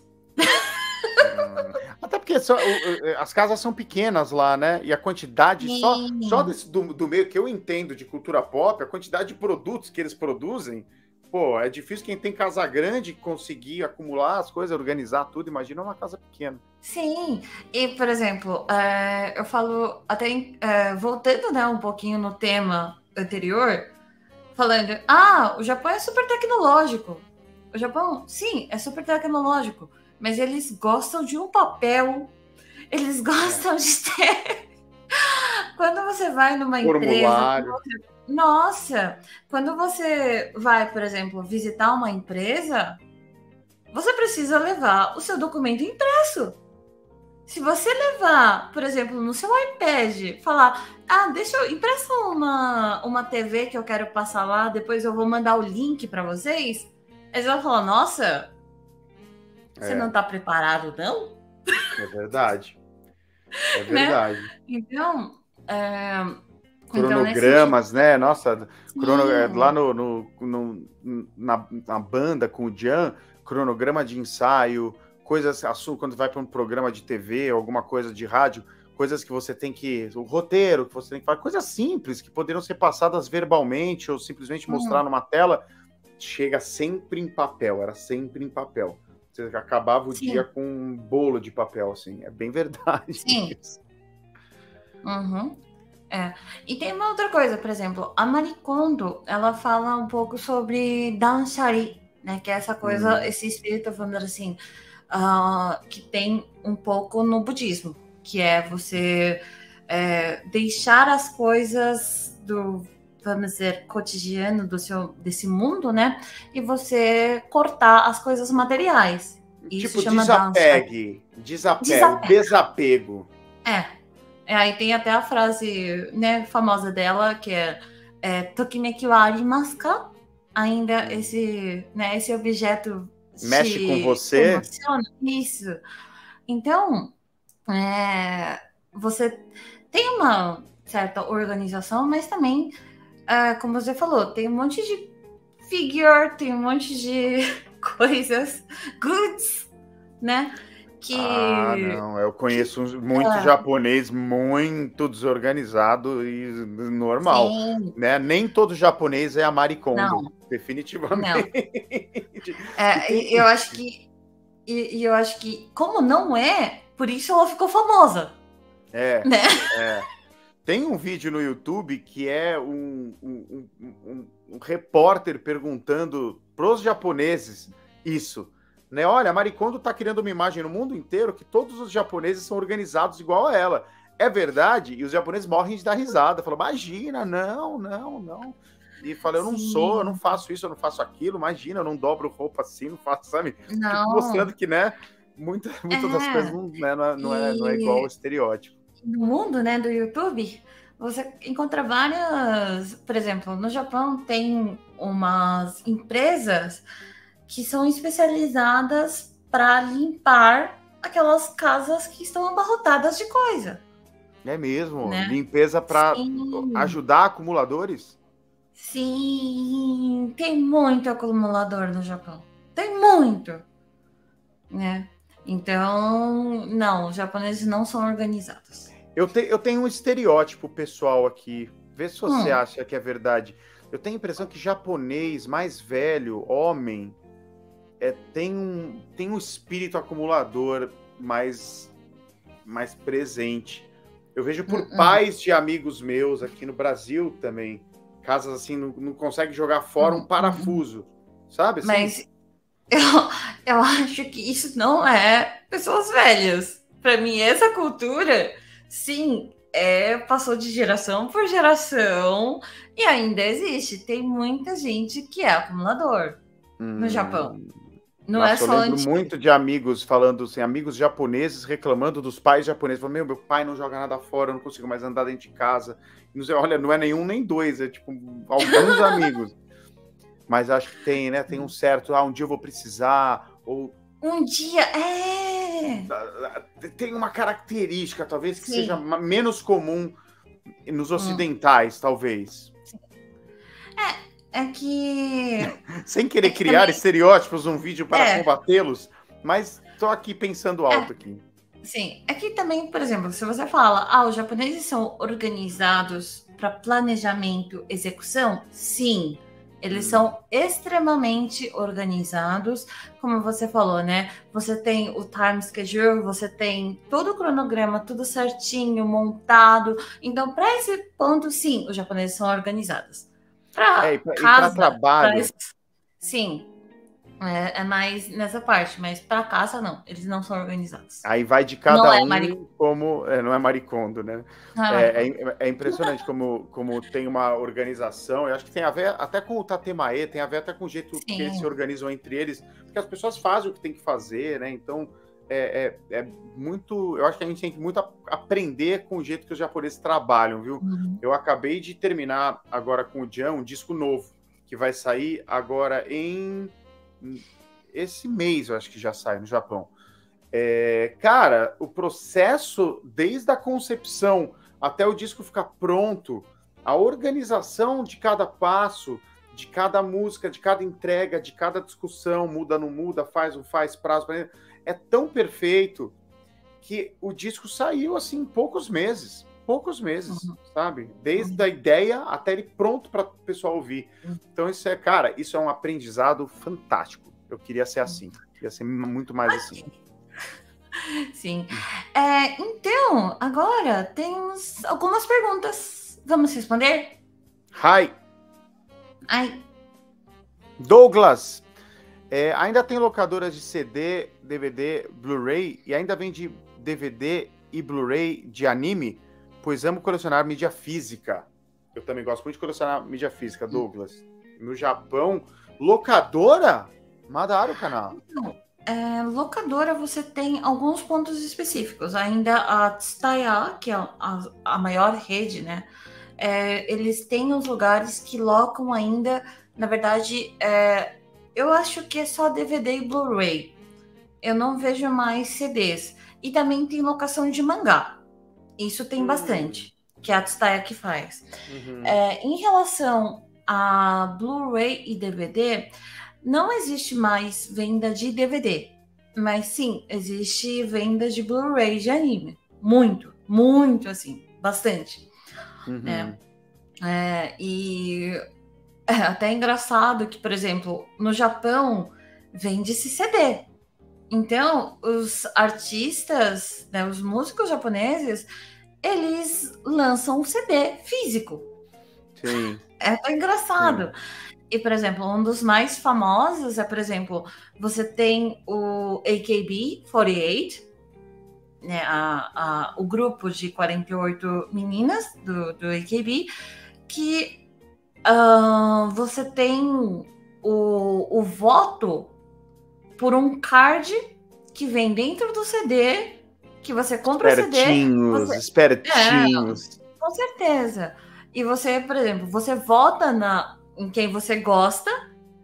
Até porque só, as casas são pequenas lá, né? E a quantidade, só, só desse, do, do meio que eu entendo de cultura pop, a quantidade de produtos que eles produzem, pô, é difícil quem tem casa grande conseguir acumular as coisas, organizar tudo. Imagina uma casa pequena. Sim, e por exemplo, é, eu falo até é, voltando, né, um pouquinho no tema anterior, falando, ah, o Japão é super tecnológico. O Japão, sim, é super tecnológico, mas eles gostam de um papel, eles gostam é. de ter. Quando você vai numa Formulário. empresa, nossa, quando você vai, por exemplo, visitar uma empresa, você precisa levar o seu documento impresso. Se você levar, por exemplo, no seu iPad, falar, ah, deixa eu empresta uma, uma T V que eu quero passar lá, depois eu vou mandar o link para vocês, eles vão falar, nossa, você é. não está preparado, não? É verdade. É verdade. Né? Então, é, Então, nesse cronogramas, sentido, né? Nossa, crono, é, lá sim. no, no, no- na, na banda com o Jan, cronograma de ensaio, coisas, assu- quando vai para um programa de T V, alguma coisa de rádio, coisas que você tem que. O roteiro que você tem que fazer, coisas simples que poderiam ser passadas verbalmente ou simplesmente mostrar Hum, numa tela, chega sempre em papel, era sempre em papel. Você acabava o dia sim, com um bolo de papel, assim. É bem verdade sim. isso. Uhum. É. E tem uma outra coisa, por exemplo, a Marie Kondo, ela fala um pouco sobre dançari, né? Que é essa coisa, Hum, esse espírito, vamos dizer assim, ah, que tem um pouco no budismo, que é você é, deixar as coisas do, vamos dizer, cotidiano do seu, desse mundo, né? E você cortar as coisas materiais. Isso tipo, chama dançari. desapegue, desapego, Desapega. desapego. É. É, aí tem até a frase, né, famosa dela, que é, é Tokimeki wa arimasu ka? Ainda Hum. esse, né, esse objeto Mexe com te, te você? emociona? Isso. Então, é, você tem uma certa organização, mas também, é, como você falou, tem um monte de figure, tem um monte de coisas, goods, né? Ah, Que, não. Eu que conheço uns- muito é, japonês muito desorganizado e normal, sim, né? Nem todo japonês é a Marie Kondo, não, não. definitivamente. E É, tem, e eu acho que e, e eu acho que como não é, por isso ela ficou famosa, é, né? é. Tem um vídeo no YouTube que é um, um, um, um- um repórter perguntando pros japoneses isso, né? Olha, a Marie Kondo tá criando uma imagem no mundo inteiro que todos os japoneses são organizados igual a ela. É verdade? E os japoneses morrem de dar risada. Falam, imagina, não, não, não. E fala, eu não sou, eu não Sim, faço isso, eu não faço aquilo, imagina, eu não dobro roupa assim, não faço, sabe? Tipo, não, mostrando que, né, muita, muitas das coisas é. não, né, não é, não é, não é igual ao E estereótipo. no mundo, né, do YouTube, você encontra várias, por exemplo, no Japão tem umas empresas que são especializadas para limpar aquelas casas que estão abarrotadas de coisa, É mesmo, né? limpeza para Sim. ajudar acumuladores? Sim, tem muito acumulador no Japão. Tem muito, né? Então, não, os japoneses não são organizados. Eu, te, eu tenho um estereótipo pessoal aqui, vê se você Hum, acha que é verdade. Eu tenho a impressão que japonês mais velho, homem, é, tem, um, tem um espírito acumulador mais, mais presente. Eu vejo hum, por hum, pais de amigos meus aqui no Brasil também, casas assim, não, não consegue jogar fora um hum, hum, hum. parafuso, sabe assim? Mas eu, eu acho que isso não é pessoas velhas. Para mim, essa cultura, sim, é, passou de geração por geração e ainda existe. Tem muita gente que é acumulador no Japão. Hum, Não é Nossa, eu só lembro antigo. muito de amigos falando assim, amigos japoneses reclamando dos pais japoneses. Falando, meu, meu pai não joga nada fora, eu não consigo mais andar dentro de casa. Não sei, olha, não é nenhum nem dois, é tipo alguns amigos. Mas acho que tem, né? Tem um certo, ah, um dia eu vou precisar, ou Um dia, é. ah, tem uma característica, talvez, que seja Sim. ma- menos comum nos Hum. ocidentais, talvez. É que. Sem É querer que criar também. estereótipos, um vídeo para É, combatê-los, mas tô aqui pensando alto é. aqui. Sim. É que também, por exemplo, se você fala, ah, os japoneses são organizados para planejamento, execução, sim. Eles Hum. são extremamente organizados, como você falou, né? Você tem o time schedule, você tem todo o cronograma, tudo certinho, montado. Então, para esse ponto, sim, os japoneses são organizados. É, Para e para casa, para trabalho, sim, é, é mais nessa parte, mas para casa não, eles não são organizados. aí vai de Não cada é um maricondo, como. É, não é maricondo, né? não é É, maricondo. é, é impressionante como, como tem uma organização. Eu acho que tem a ver até com o Tatemae, tem a ver até com o jeito que eles se Sim, organizam entre eles, porque as pessoas fazem o que tem que fazer, né? Então é, é, é muito. Eu acho que a gente tem que muito a- aprender com o jeito que os japoneses trabalham, viu? uhum. Eu acabei de terminar agora com o Jan um disco novo, que vai sair agora em. Esse mês, eu acho que já sai no Japão. É, cara, o processo, desde a concepção até o disco ficar pronto, a organização de cada passo, de cada música, de cada entrega, de cada discussão, muda, não muda, faz, não faz, prazo, é tão perfeito que o disco saiu assim em poucos meses, poucos meses, uhum. sabe? Desde uhum. a ideia até ele pronto para o pessoal ouvir. Uhum. Então isso é, cara, isso é um aprendizado fantástico. Eu queria ser assim, queria ser muito mais assim. Sim. É, então, agora temos algumas perguntas. Vamos responder? Hi. Ai. Douglas, é, ainda tem locadoras de C D, D V D, Blu-ray e ainda vende D V D e Blu-ray de anime? Pois amo colecionar mídia física. Eu também gosto muito de colecionar mídia física, Douglas. No Japão, locadora? Mandaram o canal. Não. É, locadora, você tem alguns pontos específicos. Ainda a Tsutaya, que é a, a maior rede, né? É, eles têm os lugares que locam ainda, na verdade, é, eu acho que é só D V D e Blu-ray. Eu não vejo mais C Ds. E também tem locação de mangá. Isso tem hum. bastante, que é a Tsutaya que faz. Uhum. É, em relação a Blu-ray e D V D, não existe mais venda de D V D, mas sim, existe venda de Blu-ray de anime. Muito, muito assim, bastante. Uhum. É, é, e é até engraçado que, por exemplo, no Japão vende-se C D. Então, os artistas, né, os músicos japoneses, eles lançam um C D físico. Sim. É até engraçado. Sim. E, por exemplo, um dos mais famosos é, por exemplo, você tem o A K B quarenta e oito, né, a, a, o grupo de quarenta e oito meninas do, do A K B, que uh, você tem o, o voto por um card que vem dentro do C D, que você compra o C D... Espertinhos, espertinhos. É, com certeza. E você, por exemplo, você vota na, em quem você gosta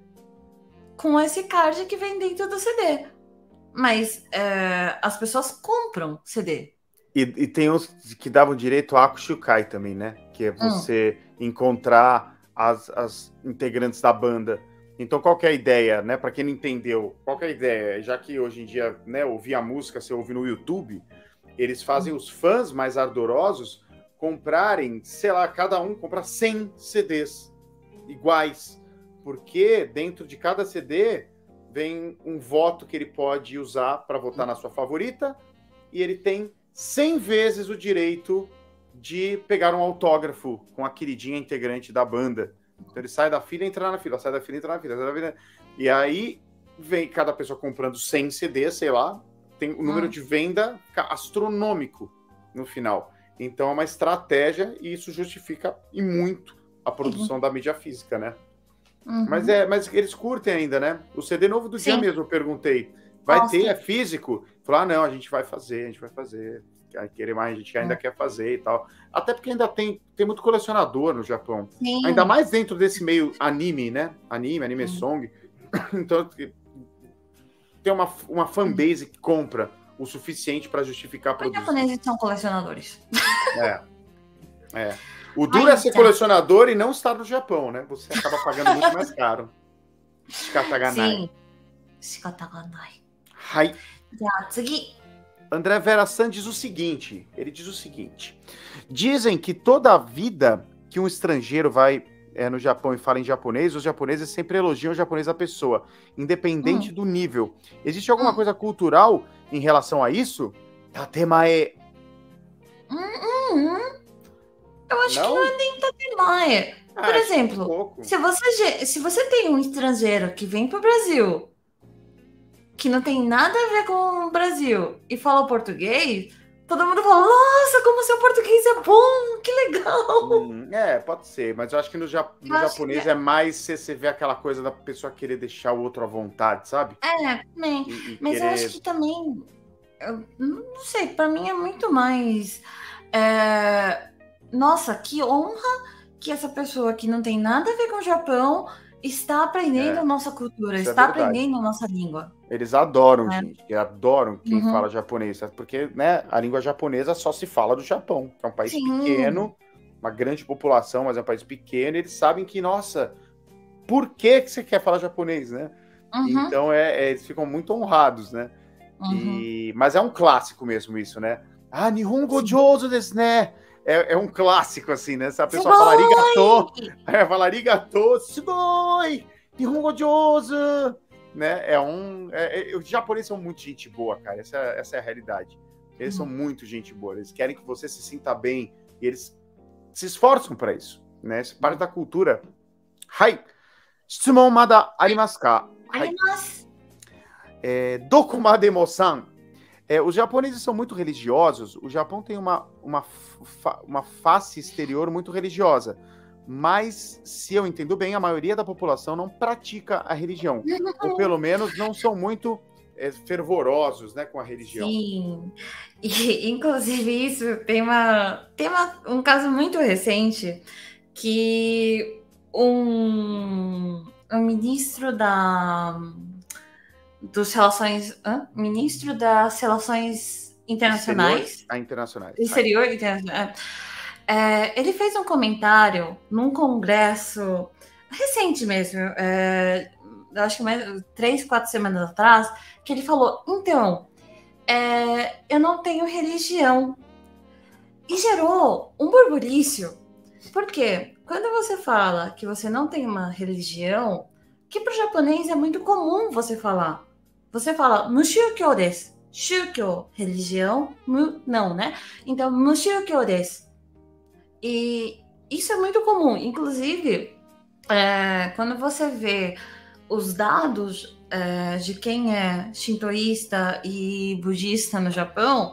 com esse card que vem dentro do C D. Mas é, as pessoas compram C D. E, e tem uns que davam direito a Akushukai também, né? Que é você hum. encontrar as, as integrantes da banda. Então, qual que é a ideia, né? Para quem não entendeu, qual que é a ideia? Já que hoje em dia, né, ouvir a música, você ouve no YouTube, eles fazem os fãs mais ardorosos comprarem, sei lá, cada um comprar cem C Ds iguais, porque dentro de cada C D vem um voto que ele pode usar para votar na sua favorita, e ele tem cem vezes o direito de pegar um autógrafo com a queridinha integrante da banda. Então ele sai da fila e entra na fila, sai da fila e entra na fila, sai da fila. E aí vem cada pessoa comprando cem C Ds, sei lá, tem o número hum. de venda astronômico no final. Então é uma estratégia e isso justifica e muito a produção uhum. da mídia física, né? Uhum. Mas, é, mas eles curtem ainda, né? O C D novo do Sim. dia mesmo, eu perguntei, vai Nossa. ter, é físico? Falou, ah, não, a gente vai fazer, a gente vai fazer. Querer mais, a gente ainda é. quer fazer e tal. Até porque ainda tem, tem muito colecionador no Japão. Sim. Ainda mais dentro desse meio anime, né? Anime, anime uhum. song. Então, tem uma, uma fanbase que compra o suficiente para justificar a produção. Os japoneses são colecionadores. É. é. O duro Ai, é ser tá. colecionador e não estar no Japão, né? Você acaba pagando muito mais caro. Shikataganai. Sim. Shikataganai. Hai. Já, segui. André Vera-San diz o seguinte, ele diz o seguinte, dizem que toda a vida que um estrangeiro vai é, no Japão e fala em japonês, os japoneses sempre elogiam o japonês da pessoa, independente hum. do nível. Existe alguma hum. coisa cultural em relação a isso? Tatemae. Hum, hum. Eu acho não? que não é nem tatemae. Ah, Por exemplo, um se, você, se você tem um estrangeiro que vem pro Brasil... que não tem nada a ver com o Brasil e fala português, todo mundo fala, nossa, como seu português é bom, que legal. Hum, é, pode ser, mas eu acho que no, ja no japonês que... é mais se você vê aquela coisa da pessoa querer deixar o outro à vontade, sabe? É, também. E, e mas querer... eu acho que também, eu não sei, pra mim é muito mais, é... nossa, que honra que essa pessoa que não tem nada a ver com o Japão está aprendendo é, a nossa cultura, está é aprendendo a nossa língua. Eles adoram, é. gente. Adoram quem uhum. fala japonês. Porque, né, a língua japonesa só se fala do Japão, que é um país Sim. pequeno, uma grande população, mas é um país pequeno, e eles sabem que, nossa, por que, que você quer falar japonês, né? Uhum. Então, é, é, eles ficam muito honrados, né? Uhum. E, mas é um clássico mesmo isso, né? Ah, Nihongo Sim. Jouzu desu né? É, é um clássico, assim, né? Se a pessoa Sugoi! fala arigato, é, fala arigato, sugoi, Nihongo Jouzu, né? É um... É, é, os japoneses são muito gente boa, cara. Essa, essa é a realidade. Eles Uhum. são muito gente boa. Eles querem que você se sinta bem. E eles se esforçam para isso, né? Isso é parte da cultura. Hai! Shitsumon mada arimasu ka? Hai. É, Dokumade-mo-san. É, os japoneses são muito religiosos. O Japão tem uma, uma, fa uma face exterior muito religiosa. Mas, se eu entendo bem, a maioria da população não pratica a religião. Ou pelo menos não são muito é, fervorosos, né, com a religião. Sim. E, inclusive, isso tem, uma, tem uma, um caso muito recente que um, um ministro da... dos relações, hã? ministro das relações internacionais, Exterior, a internacionais. exterior, internacional, é, ele fez um comentário num congresso recente mesmo, é, acho que mais três, quatro semanas atrás, que ele falou, então, é, eu não tenho religião. E gerou um burburício. Por quê? Quando você fala que você não tem uma religião, que para o japonês é muito comum você falar. Você fala, mushūkyō desu. Shūkyō, religião, mu, não, né? Então, mushūkyō desu. E isso é muito comum. Inclusive, é, quando você vê os dados é, de quem é shintoísta e budista no Japão,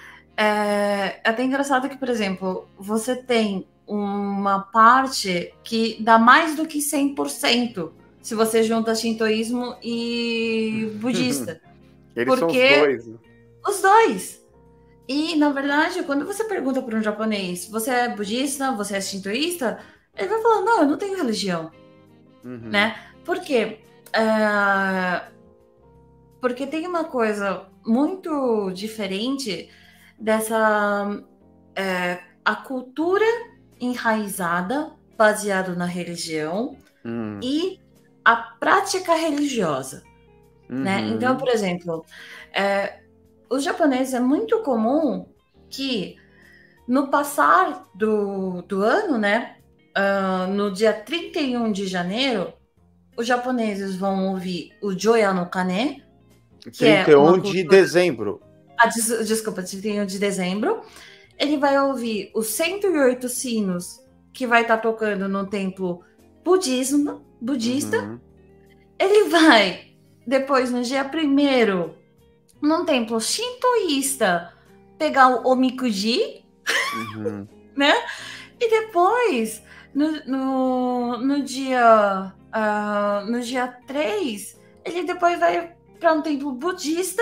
é, é até engraçado que, por exemplo, você tem uma parte que dá mais do que cem por cento se você junta shintoísmo e budista. Eles porque são os dois. Né? Os dois. E, na verdade, quando você pergunta para um japonês, você é budista, você é shintoísta, ele vai falar, não, eu não tenho religião. Uhum. Né? Por quê? Uh, porque tem uma coisa muito diferente dessa... É, a cultura enraizada, baseada na religião, uhum. e a prática religiosa. Uhum. Né? Então, por exemplo, é, os japoneses é muito comum que no passar do, do ano, né, uh, no dia trinta e um de janeiro, os japoneses vão ouvir o Joya no Kane, que trinta e um é uma de cultura... dezembro. Ah, des... Desculpa, trinta e um de dezembro. Ele vai ouvir os cento e oito sinos que vai estar tocando no templo budismo, budista. Uhum. Ele vai, depois, no dia primeiro, num templo shintoísta, pegar o omikuji, uhum. né? E depois, no, no, no dia uh, no dia três, ele depois vai para um templo budista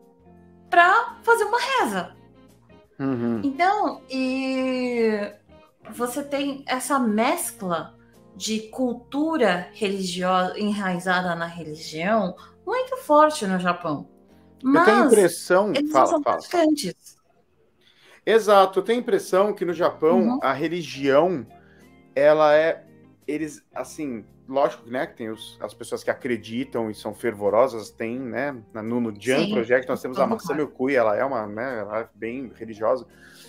para fazer uma reza. Uhum. Então, e você tem essa mescla de cultura religiosa enraizada na religião muito forte no Japão. Mas eu tenho impressão... eles fala, são fala. praticantes. Exato, eu tenho a impressão que no Japão uhum. a religião, ela é... Eles, assim, lógico, né, que tem os, as pessoas que acreditam e são fervorosas, tem, né, no, no Jam Sim, Project nós temos a Masami Okui, ela é uma, né, ela é bem religiosa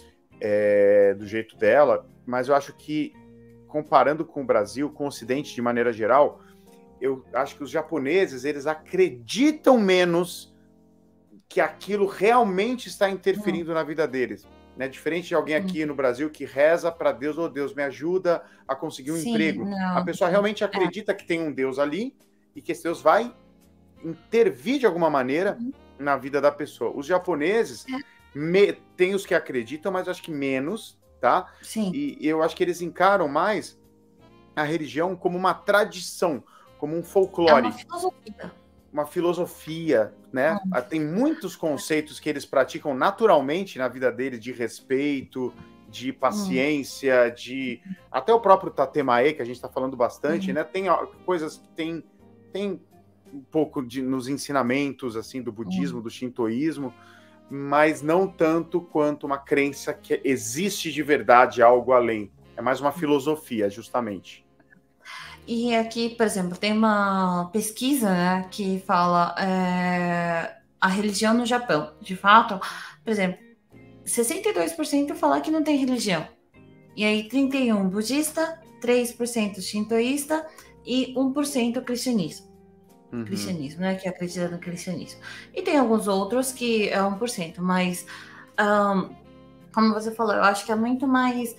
é, do jeito dela, mas eu acho que, comparando com o Brasil, com o Ocidente de maneira geral, eu acho que os japoneses, eles acreditam menos que aquilo realmente está interferindo hum. na vida deles. Né? Diferente de alguém aqui no Brasil que reza para Deus, oh Deus, me ajuda a conseguir um Sim, emprego. não. A pessoa realmente acredita é. que tem um Deus ali e que esse Deus vai intervir de alguma maneira uhum. na vida da pessoa. Os japoneses é. me, tem os que acreditam, mas eu acho que menos, tá? Sim. E, e eu acho que eles encaram mais a religião como uma tradição, como um folclore. É uma filosofia. Uma filosofia, né? Hum. Tem muitos conceitos que eles praticam naturalmente na vida deles, de respeito, de paciência, hum. de... Até o próprio Tatemae, que a gente está falando bastante, hum. né? Tem coisas que tem, tem um pouco de, nos ensinamentos, assim, do budismo, hum. do shintoísmo, mas não tanto quanto uma crença que existe de verdade algo além. É mais uma filosofia, justamente. E aqui, por exemplo, tem uma pesquisa, né, que fala é, a religião no Japão. De fato, por exemplo, sessenta e dois por cento fala que não tem religião. E aí, trinta e um por cento budista, três por cento shintoísta e um por cento cristianismo. Uhum. Cristianismo, né? Que acredita no cristianismo. E tem alguns outros que é um por cento, mas um, como você falou, eu acho que é muito mais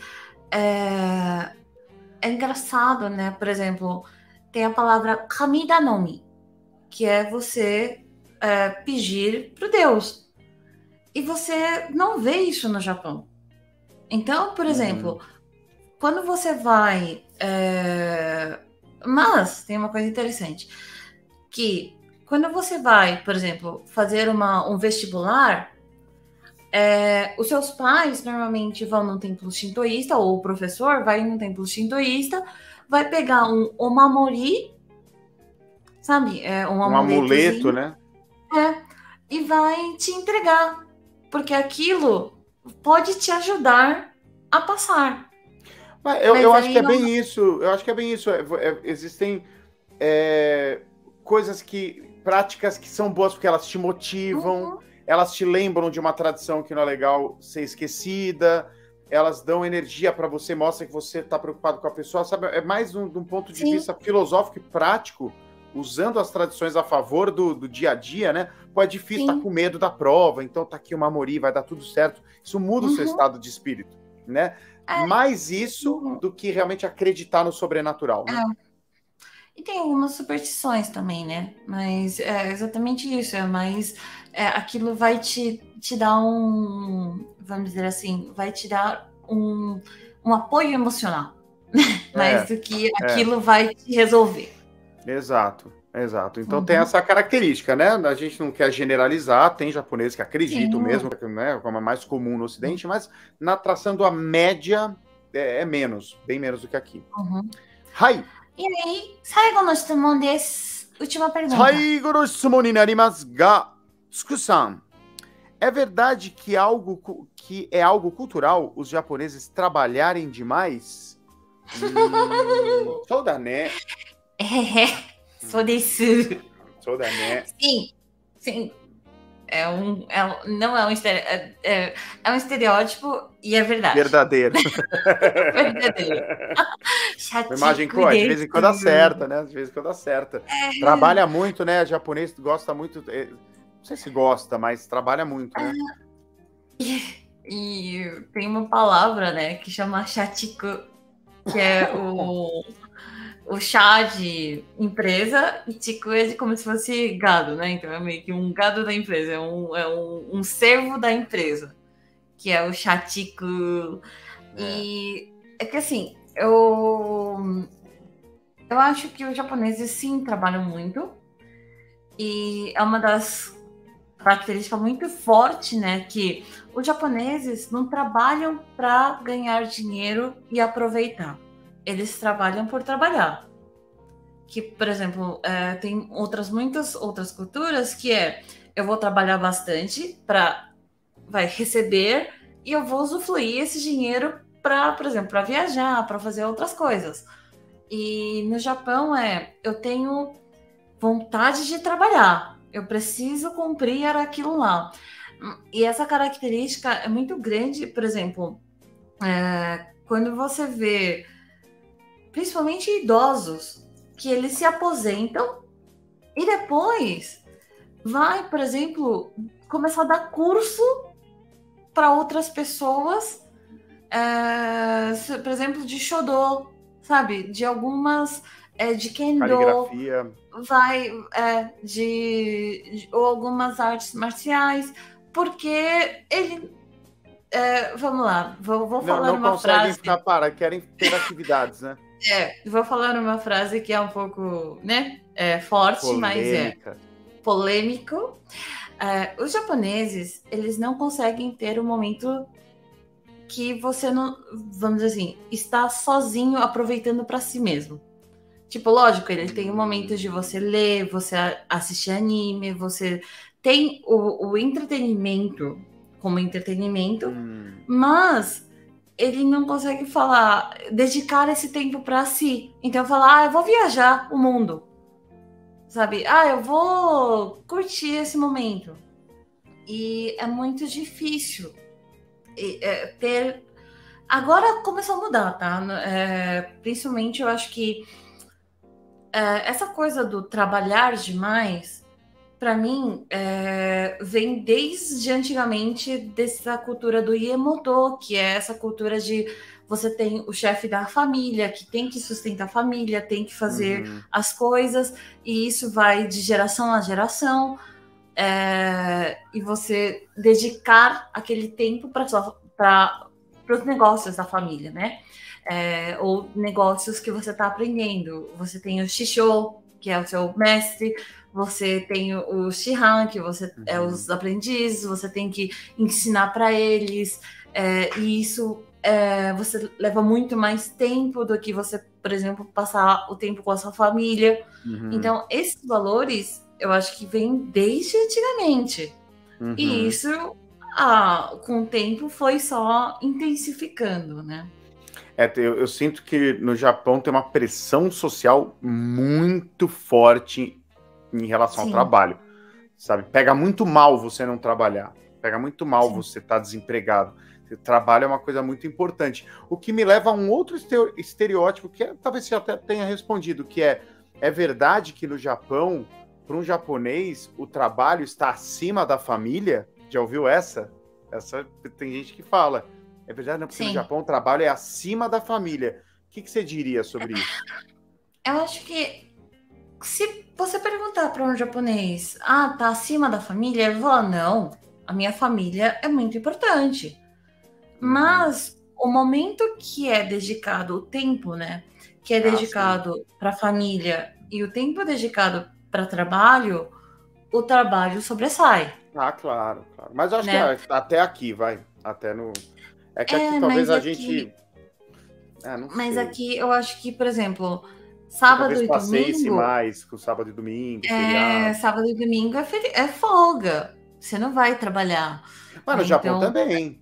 é, é engraçado, né? Por exemplo, tem a palavra kamidanomi, que é você é, pedir para Deus. E você não vê isso no Japão. Então, por exemplo, uhum. quando você vai... É... Mas tem uma coisa interessante, que quando você vai, por exemplo, fazer uma, um vestibular, é, os seus pais normalmente vão num templo shintoísta, ou o professor vai num templo shintoísta, vai pegar um omamori, sabe? É, um, um amuleto, né? É, e vai te entregar, porque aquilo pode te ajudar a passar. Mas eu, Mas eu acho que é não... bem isso, eu acho que é bem isso. É, é, existem é, coisas que, práticas que são boas porque elas te motivam, uhum. elas te lembram de uma tradição que não é legal ser esquecida, elas dão energia para você, mostra que você está preocupado com a pessoa, sabe? É mais de um, um ponto de Sim. vista filosófico e prático, usando as tradições a favor do, do dia a dia, né? Pô, é difícil, Sim. tá com medo da prova, então tá aqui uma amori, vai dar tudo certo. Isso muda uhum. o seu estado de espírito, né? É. Mais isso uhum. do que realmente acreditar no sobrenatural, né? É. E tem algumas superstições também, né? Mas é exatamente isso, é mais... É, aquilo vai te, te dar um... Vamos dizer assim, vai te dar um, um apoio emocional. É, mais do que aquilo é. vai te resolver. Exato, exato. Então uhum. tem essa característica, né? A gente não quer generalizar, tem japoneses que acreditam Sim. mesmo, né? Como é mais comum no Ocidente, uhum. mas na traçando a média é, é menos, bem menos do que aqui. Uhum. Hai! E aí, saigo no shitsumon desu. Última pergunta. Saigo no shitsumon ni narimasu ga, Tsuku-san, é verdade que, algo, que é algo cultural os japoneses trabalharem demais? hum, sou da né? É, sou desu. Sou da né? Sim, sim. É um, é um, não é um, é, é, é um estereótipo e é verdade. Verdadeiro. Verdadeiro. A imagem, pô, de vez em quando acerta, né? De vez em quando acerta. É. Trabalha muito, né? O japonês gosta muito. Não sei se gosta, mas trabalha muito, né? Ah, e, e tem uma palavra, né? Que chama chatiku, que é o. O chá de empresa e tico é como se fosse gado, né? Então é meio que um gado da empresa, é um, é um, um servo da empresa, que é o chatico. É. E é que assim, eu, eu acho que os japoneses sim trabalham muito, e é uma das características muito forte, né? Que os japoneses não trabalham para ganhar dinheiro e aproveitar. Eles trabalham por trabalhar. Que, por exemplo, é, tem outras, muitas outras culturas que é, eu vou trabalhar bastante para vai receber e eu vou usufruir esse dinheiro para, por exemplo, para viajar, para fazer outras coisas. E no Japão é, eu tenho vontade de trabalhar, eu preciso cumprir aquilo lá. E essa característica é muito grande, por exemplo, é, quando você vê principalmente idosos, que eles se aposentam e depois vai, por exemplo, começar a dar curso para outras pessoas, é, por exemplo, de Shodô, sabe? De algumas, é, de Kendo, caligrafia, vai, é, de, de, ou algumas artes marciais, porque ele... É, vamos lá, vou, vou falar não, não uma frase... Não conseguem ficar parados, querem ter atividades, né? É, vou falar uma frase que é um pouco, né, é, forte, polêmica. Mas é polêmico. É, os japoneses, eles não conseguem ter um momento que você não, vamos dizer assim, está sozinho aproveitando para si mesmo. Tipo, lógico, ele tem momentos de você ler, você assistir anime, você tem o, o entretenimento como entretenimento, hum. mas ele não consegue falar, dedicar esse tempo para si. Então, falar, ah, eu vou viajar o mundo, sabe? Ah, eu vou curtir esse momento. E é muito difícil é, ter... Agora começou a mudar, tá? É, principalmente, eu acho que é, essa coisa do trabalhar demais, para mim, é, vem desde antigamente dessa cultura do iemoto, que é essa cultura de você tem o chefe da família, que tem que sustentar a família, tem que fazer Uhum. as coisas, e isso vai de geração a geração, é, e você dedicar aquele tempo para os negócios da família, né? É, ou negócios que você está aprendendo. Você tem o Shisho, que é o seu mestre, você tem o Shihan, que você uhum. é os aprendizes, você tem que ensinar para eles, é, e isso é, você leva muito mais tempo do que você, por exemplo, passar o tempo com a sua família. Uhum. Então, esses valores, eu acho que vêm desde antigamente. Uhum. E isso, ah, com o tempo, foi só intensificando, né? É, eu, eu sinto que no Japão tem uma pressão social muito forte em relação Sim. ao trabalho, sabe? Pega muito mal você não trabalhar, pega muito mal Sim. você estar tá desempregado. O trabalho é uma coisa muito importante. O que me leva a um outro estereótipo, que é, talvez você até tenha respondido, que é, é verdade que no Japão, para um japonês, o trabalho está acima da família? Já ouviu essa? Essa tem gente que fala. É verdade, não? Porque Sim. no Japão o trabalho é acima da família. O que, que você diria sobre isso? Eu acho que se você perguntar para um japonês, ah, tá acima da família, ele vai falar, não, a minha família é muito importante. Uhum. Mas o momento que é dedicado, o tempo, né, que é dedicado ah, para a família e o tempo dedicado para trabalho, o trabalho sobressai. Ah, claro, claro. Mas eu acho né? que até aqui, vai, até no... É que aqui é, talvez a aqui... gente... É, não mas sei. Aqui eu acho que, por exemplo... Sábado e domingo... mais com sábado e domingo, é, feriado. Sábado e domingo é, feri... é folga. Você não vai trabalhar. Mas no então... Japão também.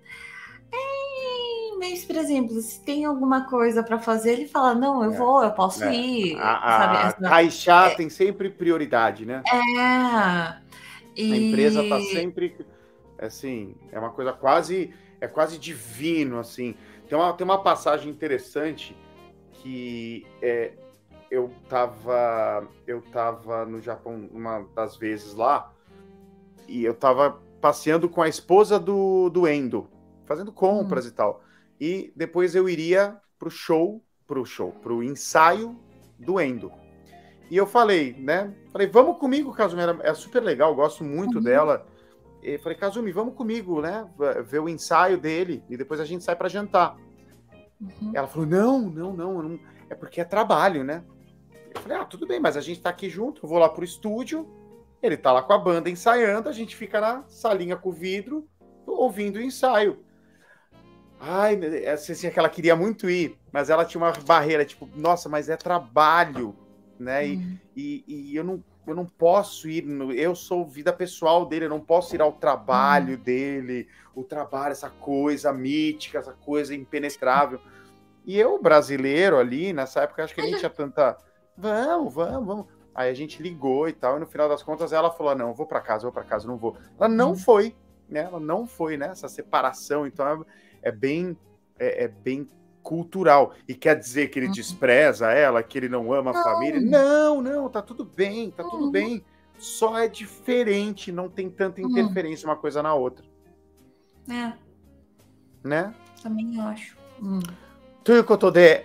É, mas, por exemplo, se tem alguma coisa para fazer, ele fala, não, eu é, vou, eu posso é. ir. A, sabe? a Essa... Caixa é... tem sempre prioridade, né? É. E... A empresa tá sempre... Assim, é uma coisa quase... É quase divino, assim. Tem uma, tem uma passagem interessante... que é, eu tava eu tava no Japão uma das vezes lá e eu tava passeando com a esposa do, do Endo, fazendo compras hum. e tal. E depois eu iria pro show, pro show, pro ensaio do Endo. E eu falei, né? Falei, vamos comigo, Kazumi, é super legal, gosto muito uhum. dela. E falei, Kazumi, vamos comigo, né? Ver o ensaio dele e depois a gente sai para jantar. Uhum. Ela falou, não, não, não, não, é porque é trabalho, né? Eu falei, ah, tudo bem, mas a gente tá aqui junto, eu vou lá pro estúdio, ele tá lá com a banda ensaiando, a gente fica na salinha com o vidro, ouvindo o ensaio. Ai, assim, que ela queria muito ir, mas ela tinha uma barreira, tipo, nossa, mas é trabalho, né? Uhum. E, e, e eu, não, eu não posso ir, no, eu sou vida pessoal dele, eu não posso ir ao trabalho uhum. dele, o trabalho, essa coisa mítica, essa coisa impenetrável. E eu, brasileiro ali, nessa época, acho que nem tinha tanta... Vamos, vamos, vamos. Aí a gente ligou e tal, e no final das contas ela falou, não, eu vou para casa, eu vou para casa, não vou. Ela não uhum. foi, né? Ela não foi, né? Essa separação, então é, é, bem, é, é bem cultural. E quer dizer que ele uhum. despreza ela, que ele não ama a não. família? Não, não, tá tudo bem, tá uhum. tudo bem. Só é diferente, não tem tanta interferência uhum. uma coisa na outra. É. Né? Também acho. Hum. Tuicotode.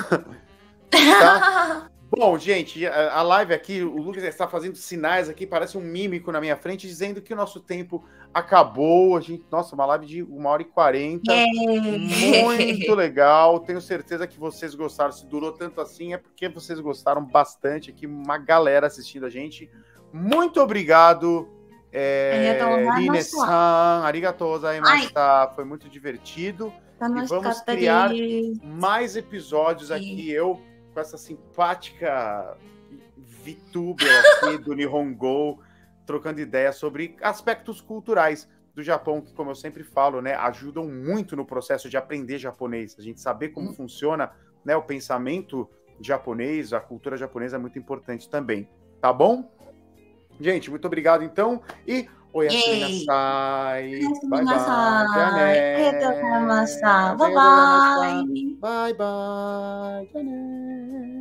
Tá? Bom, gente, a live aqui, o Lucas está fazendo sinais aqui, parece um mímico na minha frente, dizendo que o nosso tempo acabou. A gente, nossa, uma live de uma hora e quarenta. Muito legal. Tenho certeza que vocês gostaram. Se durou tanto assim, é porque vocês gostaram bastante aqui. Uma galera assistindo a gente. Muito obrigado. É, Rine-san, arigatou gozaimashita. Foi muito divertido. E vamos criar mais episódios aqui. Eu, com essa simpática VTuber aqui do Nihongo, trocando ideias sobre aspectos culturais. do Japão, que, como eu sempre falo, né, ajudam muito no processo de aprender japonês. A gente saber como Hum. funciona, né, o pensamento japonês, a cultura japonesa é muito importante também. Tá bom? Gente, muito obrigado, então. E oyasumi Yay! nasai. Bye, bye. Nasai. Arigatou Jané. gozaimashita. Bye Arigatou gozaimashita. bye. Bye, bye. Jané.